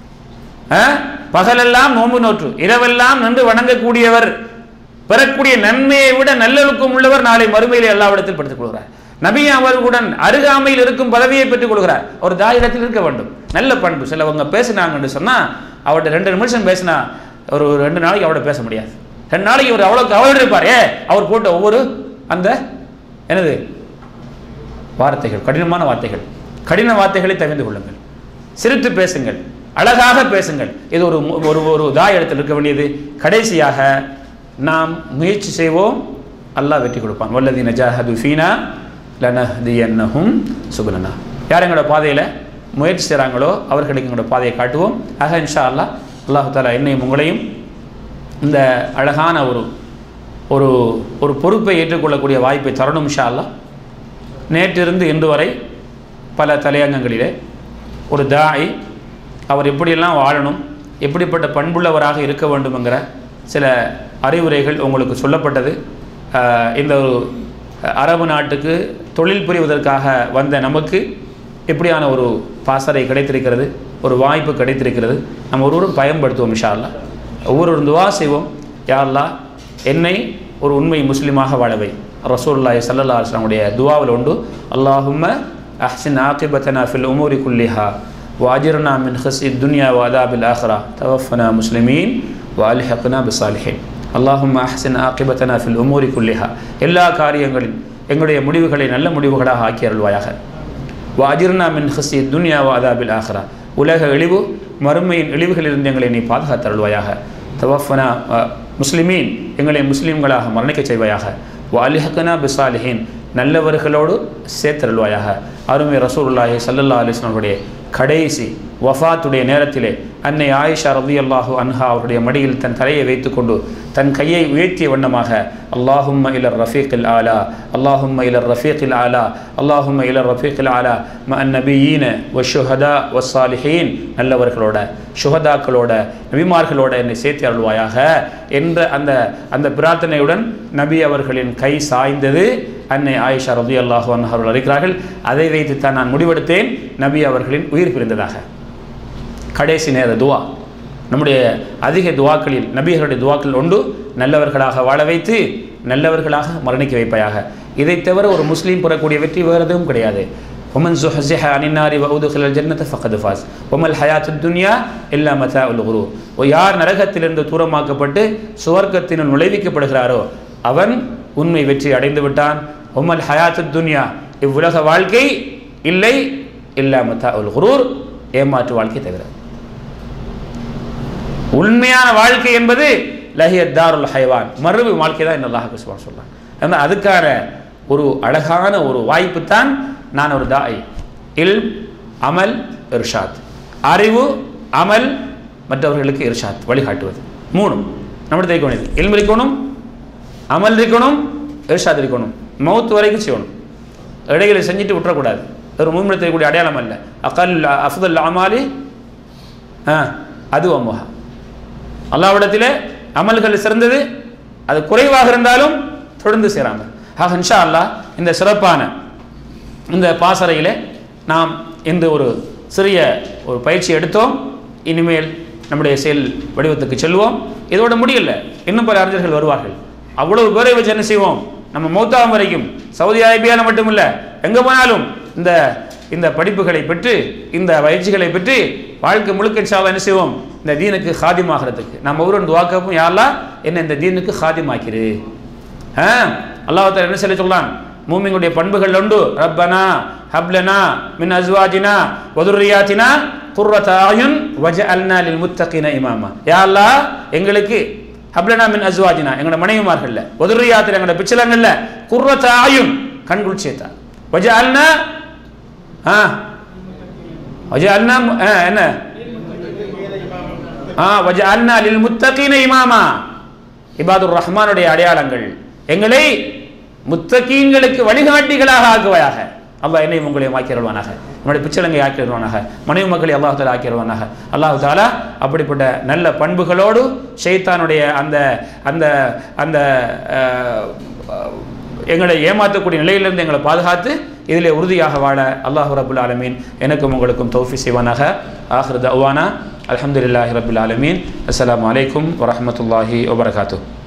பகலெல்லாம் நோன்பு நோற்று இரவெல்லாம் நின்று வணங்கக்கூடியவர் பெறக்கூடிய நன்மையை விட நல்லொழுக்கம் உள்ளவர் நாளை மறுமையிலே அல்லாஹ்விடத்தில் படுத்துக் கொள்கிறார். நபி அவர்களுடன் அருகாமையில் இருக்கும் பதவியை பெற்றுக் கொள்கிறார். ஒரு தாயிடத்தில் இருக்க வேண்டும். நல்ல பண்பு. சிலவங்க பேசினாங்கன்னு சொன்னா அவர்கிட்ட ரெண்டு நிமிஷம் பேசினா ஒரு ரெண்டு நாளைக்கு அவரோட பேச முடியாது. ரெண்டு நாளைக்கு அவர் அவ்வளோ கவலை இருப்பார். ஏ அவர் போட்ட ஒவ்வொரு அந்த என்னது வார்த்தைகள், கடினமான வார்த்தைகள், கடின வார்த்தைகளை தவிர்த்து கொள்ளுங்கள். சிரித்து பேசுங்கள், அழகாக பேசுங்கள். இது ஒரு ஒரு ஒரு தாயிடத்தில் இருக்க வேண்டியது. கடைசியாக நாம் முயற்சி செய்வோம், அல்லாஹ் வெற்றி கொடுப்பான். வல்லதீன ஜாஹது ஃபீனா லனஹ்தியன்னஹும் சுபலனா. யார் எங்களோட பாதையில் முயற்சி செய்கிறாங்களோ அவர்களுக்கு எங்களோட பாதையை காட்டுவோம். ஆக இன்ஷா அல்லாஹ் அல்லாஹு தஆலா என்னையும் உங்களையும் இந்த அழகான ஒரு ஒரு ஒரு பொறுப்பை ஏற்றுக்கொள்ளக்கூடிய வாய்ப்பை தரணும் இன்ஷா அல்லாஹ். நேற்றிருந்து இன்று வரை பல தலையங்கங்களிலே ஒரு தாய் அவர் எப்படியெல்லாம் வாழணும், எப்படிப்பட்ட பண்புள்ளவராக இருக்க வேண்டும்ங்கிற சில அறிவுரைகள் உங்களுக்கு சொல்லப்பட்டது. இந்த ஒரு அரபு நாட்டுக்கு தொழில் புரிவதற்காக வந்த நமக்கு எப்படியான ஒரு பாசறை கிடைத்திருக்கிறது, ஒரு வாய்ப்பு கிடைத்திருக்கிறது. நம்ம ஒருவரும் பயன்படுத்துவோம் இன்ஷா அல்லாஹ். ஒவ்வொரு துவா செய்வோம். யா அல்லாஹ் என்னை ஒரு உண்மை முஸ்லீமாக வாழவை. ரசூலுல்லாஹி ஸல்லல்லாஹு அலைஹி வஸல்லம் உடைய துவாவில் உண்டு, அல்லாஹும்ம அஹ்சின் ஆகிபத்தனா ஃபில் உமூரி குல்லிஹா வாஜிர்னா மின் ஹஸி துன்யா வ அதாபில் ஆஹிரா தவஃபனா முஸ்லிமீன் வ அல்ஹிக்னா பிஸ்ஸாலிஹீன். அல்லாஹும்ம அஹ்சின் ஆகிபத்தனா ஃபில் உமூரி குல்லிஹா. எல்லா காரியங்களின் எங்களுடைய முடிவுகளை நல்ல முடிவுகளாக ஆக்கி அருள்வாயாக. வாஜிர்னா மின் ஹஸி துன்யா வ அதாபில் ஆஹிரா. உலக இழிவு மறுமையின் இழிவுகளிலிருந்து எங்களை நீ பாதுகாத்து அருள்வாயாக. தவஃபனா முஸ்லிமீன். எங்களை முஸ்லீம்களாக மரணிக்க செய்வாயாக. வ அல்ஹிக்னா பிஸ்ஸாலிஹீன். நல்லவர்களோடு சேர்த்தருள்வாயாக. அருமை ரசூலுல்லாஹி ஸல்லல்லாஹு அலைஹி வஸல்லம் உடைய கடைசி வஃபாத்துடைய நேரத்திலே அன்னை ஆயிஷா ரலியல்லாஹு அன்ஹா அவருடைய மடியில் தன் தலையை வைத்துக்கொண்டு தன் கையை உயர்த்திய வண்ணமாக அல்லாஹும்ம இலர் ரஃபீக்கில் ஆலா, அல்லாஹும்ம இலர் ரஃபீக்கில் ஆலா, அல்லாஹும்ம இலர் ரஃபீக்கில் ஆலா ம அந்நபியீன வ ஷுஹதா வ சாலிஹீன். நல்லவர்களோட ஷுஹதாக்களோட நபிமார்களோட என்னை சேர்த்து அருள்வாயாக என்ற அந்த அந்த பிரார்த்தனையுடன் நபி அவர்களின் கை சாய்ந்தது. அன்னை ஆயிஷா ரலியல்லாஹு அன்ஹா அவர்கள் அறிக்கிறார்கள், அதை வைத்து தான் நான் முடிவெடுத்தேன் நபி அவர்களின் உயிர் பிரிந்ததாக. கடைசி நேர துவா நம்முடைய அதிக துவாக்களில் நபிகளுடைய துவாக்கள் உண்டு. நல்லவர்களாக வாழ வைத்து நல்லவர்களாக மரணிக்க வைப்பாயாக. இதை தவிர ஒரு முஸ்லீம் பெறக்கூடிய வெற்றி வேறு எதுவும் கிடையாது. ஒமன் சுஹஸிஹ அனின் நாரி வ உத்கிலல் ஜன்னத ஃபக்கத் ஃபாஸ் வமல் ஹயாத்துத் துன்யா இல்லா மதாஉல் குரூர். யார் நரகத்திலிருந்து தூரமாக்கப்பட்டு சுவர்க்கத்தினுள் நுழைவிக்கப்படுகிறாரோ அவன் உண்மை வெற்றி அடைந்து விட்டான். ஒமல் ஹயாத்துத் துன்யா இவ்வுலக வாழ்க்கை இல்லை இல்லா மதாஉல் குரூர், ஏமாற்று வாழ்க்கை தவிர. உண்மையான வாழ்க்கை என்பது லஹியத் தாருல் ஹைவான், மறுமை வாழ்க்கை தான் அல்லாஹ் சுப்ஹானஹு சொல்றான். அதனால் அதுக்கான ஒரு அழகான ஒரு வாய்ப்பு தான் நான் ஒரு தாய். இல் அமல் இர்ஷாத். அறிவு அமல் மற்றவர்களுக்கு இர்ஷாத் வழிகாட்டுவது. மூணு நம்முடைய தைக்க வேண்டியது. இல்ம் இருக்கணும், அமல் இருக்கணும், இர்ஷாத் இருக்கணும். மௌத் வரைக்கும் செய்யணும். இடைகளை செஞ்சுட்டு விட்டுறக்கூடாது. ஒரு மூமின் தெரியக்கூடிய அடையாளம் அல்ல. அகல் அஃதல் அமாலி அது அம்முஹா. அல்லாஹ்விடத்திலே அமல்கள் சிறந்தது. அது குறைவாக இருந்தாலும் தொடர்ந்து சேராமல். ஆக இன்ஷா அல்லாஹ் இந்த சிறப்பான இந்த பாசறையிலே நாம் இந்த ஒரு சிறிய ஒரு பயிற்சி எடுத்தோம். இனிமேல் நம்முடைய செயல் வடிவத்துக்கு செல்வோம். இதோட முடியல, இன்னும் பல அறிஞர்கள் வருவார்கள். அவ்வளவு பேரை வச்சு என்ன செய்வோம், நம்ம மௌத்தாம் வரைக்கும் சவுதி அரேபியாவில் மட்டுமில்லை எங்கே போனாலும் இந்த இந்த படிப்புகளை பெற்று இந்த பயிற்சிகளை பெற்று வாழ்க்கை முழுக்க இன்ஷா அல்லாஹ் என்ன செய்வோம், இந்த தீனுக்கு ஹாதிமாகிறதுக்கு நாம் ஒவ்வொரு துஆக்கவும் யா அல்லாஹ் என்ன இந்த தீனுக்கு ஹாதிமாக்கிரு. ஆ அல்லாஹ் தஆலா என்ன சொல்ல சொல்றான், மூமினுடைய பண்புகள் உண்டு. ரப்பனா ஹப்லனா மின் அஸ்வாஜினா வ துர்ரியாத்தினா குர்ரத அயுன் வஜஅல்னா லில் முத்தகீன இமாமா. யா அல்லாஹ் எங்களுக்கு ஹப்லனா மின் அஸ்வாஜினா எங்களோட மனைவிமார்கள்ல, வ துர்ரியாத்தினா எங்களோட பிச்சலங்கள்ல, குர்ரத அயுன் கண்குள் சேத்தா, வஜஅல்னா ஆ வஜஅல்னா என்ன ஆ வஜஅல்னா லில் முத்தகீன இமாமா. இபாதுர் ரஹ்மானுடைய அடையாளங்கள் எங்களை முத்தகீன்களுக்கு வழிகாட்டிகளாக ஆக்குவாயாக. அல்லாஹ் என்னையும் உங்களையும் ஆக்கிடுவானாக. நம்முடைய பிச்சலங்கை ஆக்கிடுவானாக. மனைவி மக்களை அல்லாஹ் தாலா ஆக்கிடுவானாக. அல்லாஹ் தாலா அப்படிப்பட்ட நல்ல பண்புகளோடு ஷைத்தானுடைய அந்த அந்த அந்த எங்களை ஏமாற்றக்கூடிய நிலையிலிருந்து எங்களை பாதுகாத்து இதிலே உறுதியாக வாழ அல்லாஹ் ரப்புல் ஆலமீன் எனக்கும் உங்களுக்கும் தௌஃபீக் செய்வானாக. ஆகிரு தஅவானா அல்ஹம்துலில்லாஹி ரப்பில் ஆலமீன். அஸ்ஸலாமு அலைக்கும் வரஹ்மத்துல்லாஹி வபரகாத்துஹு.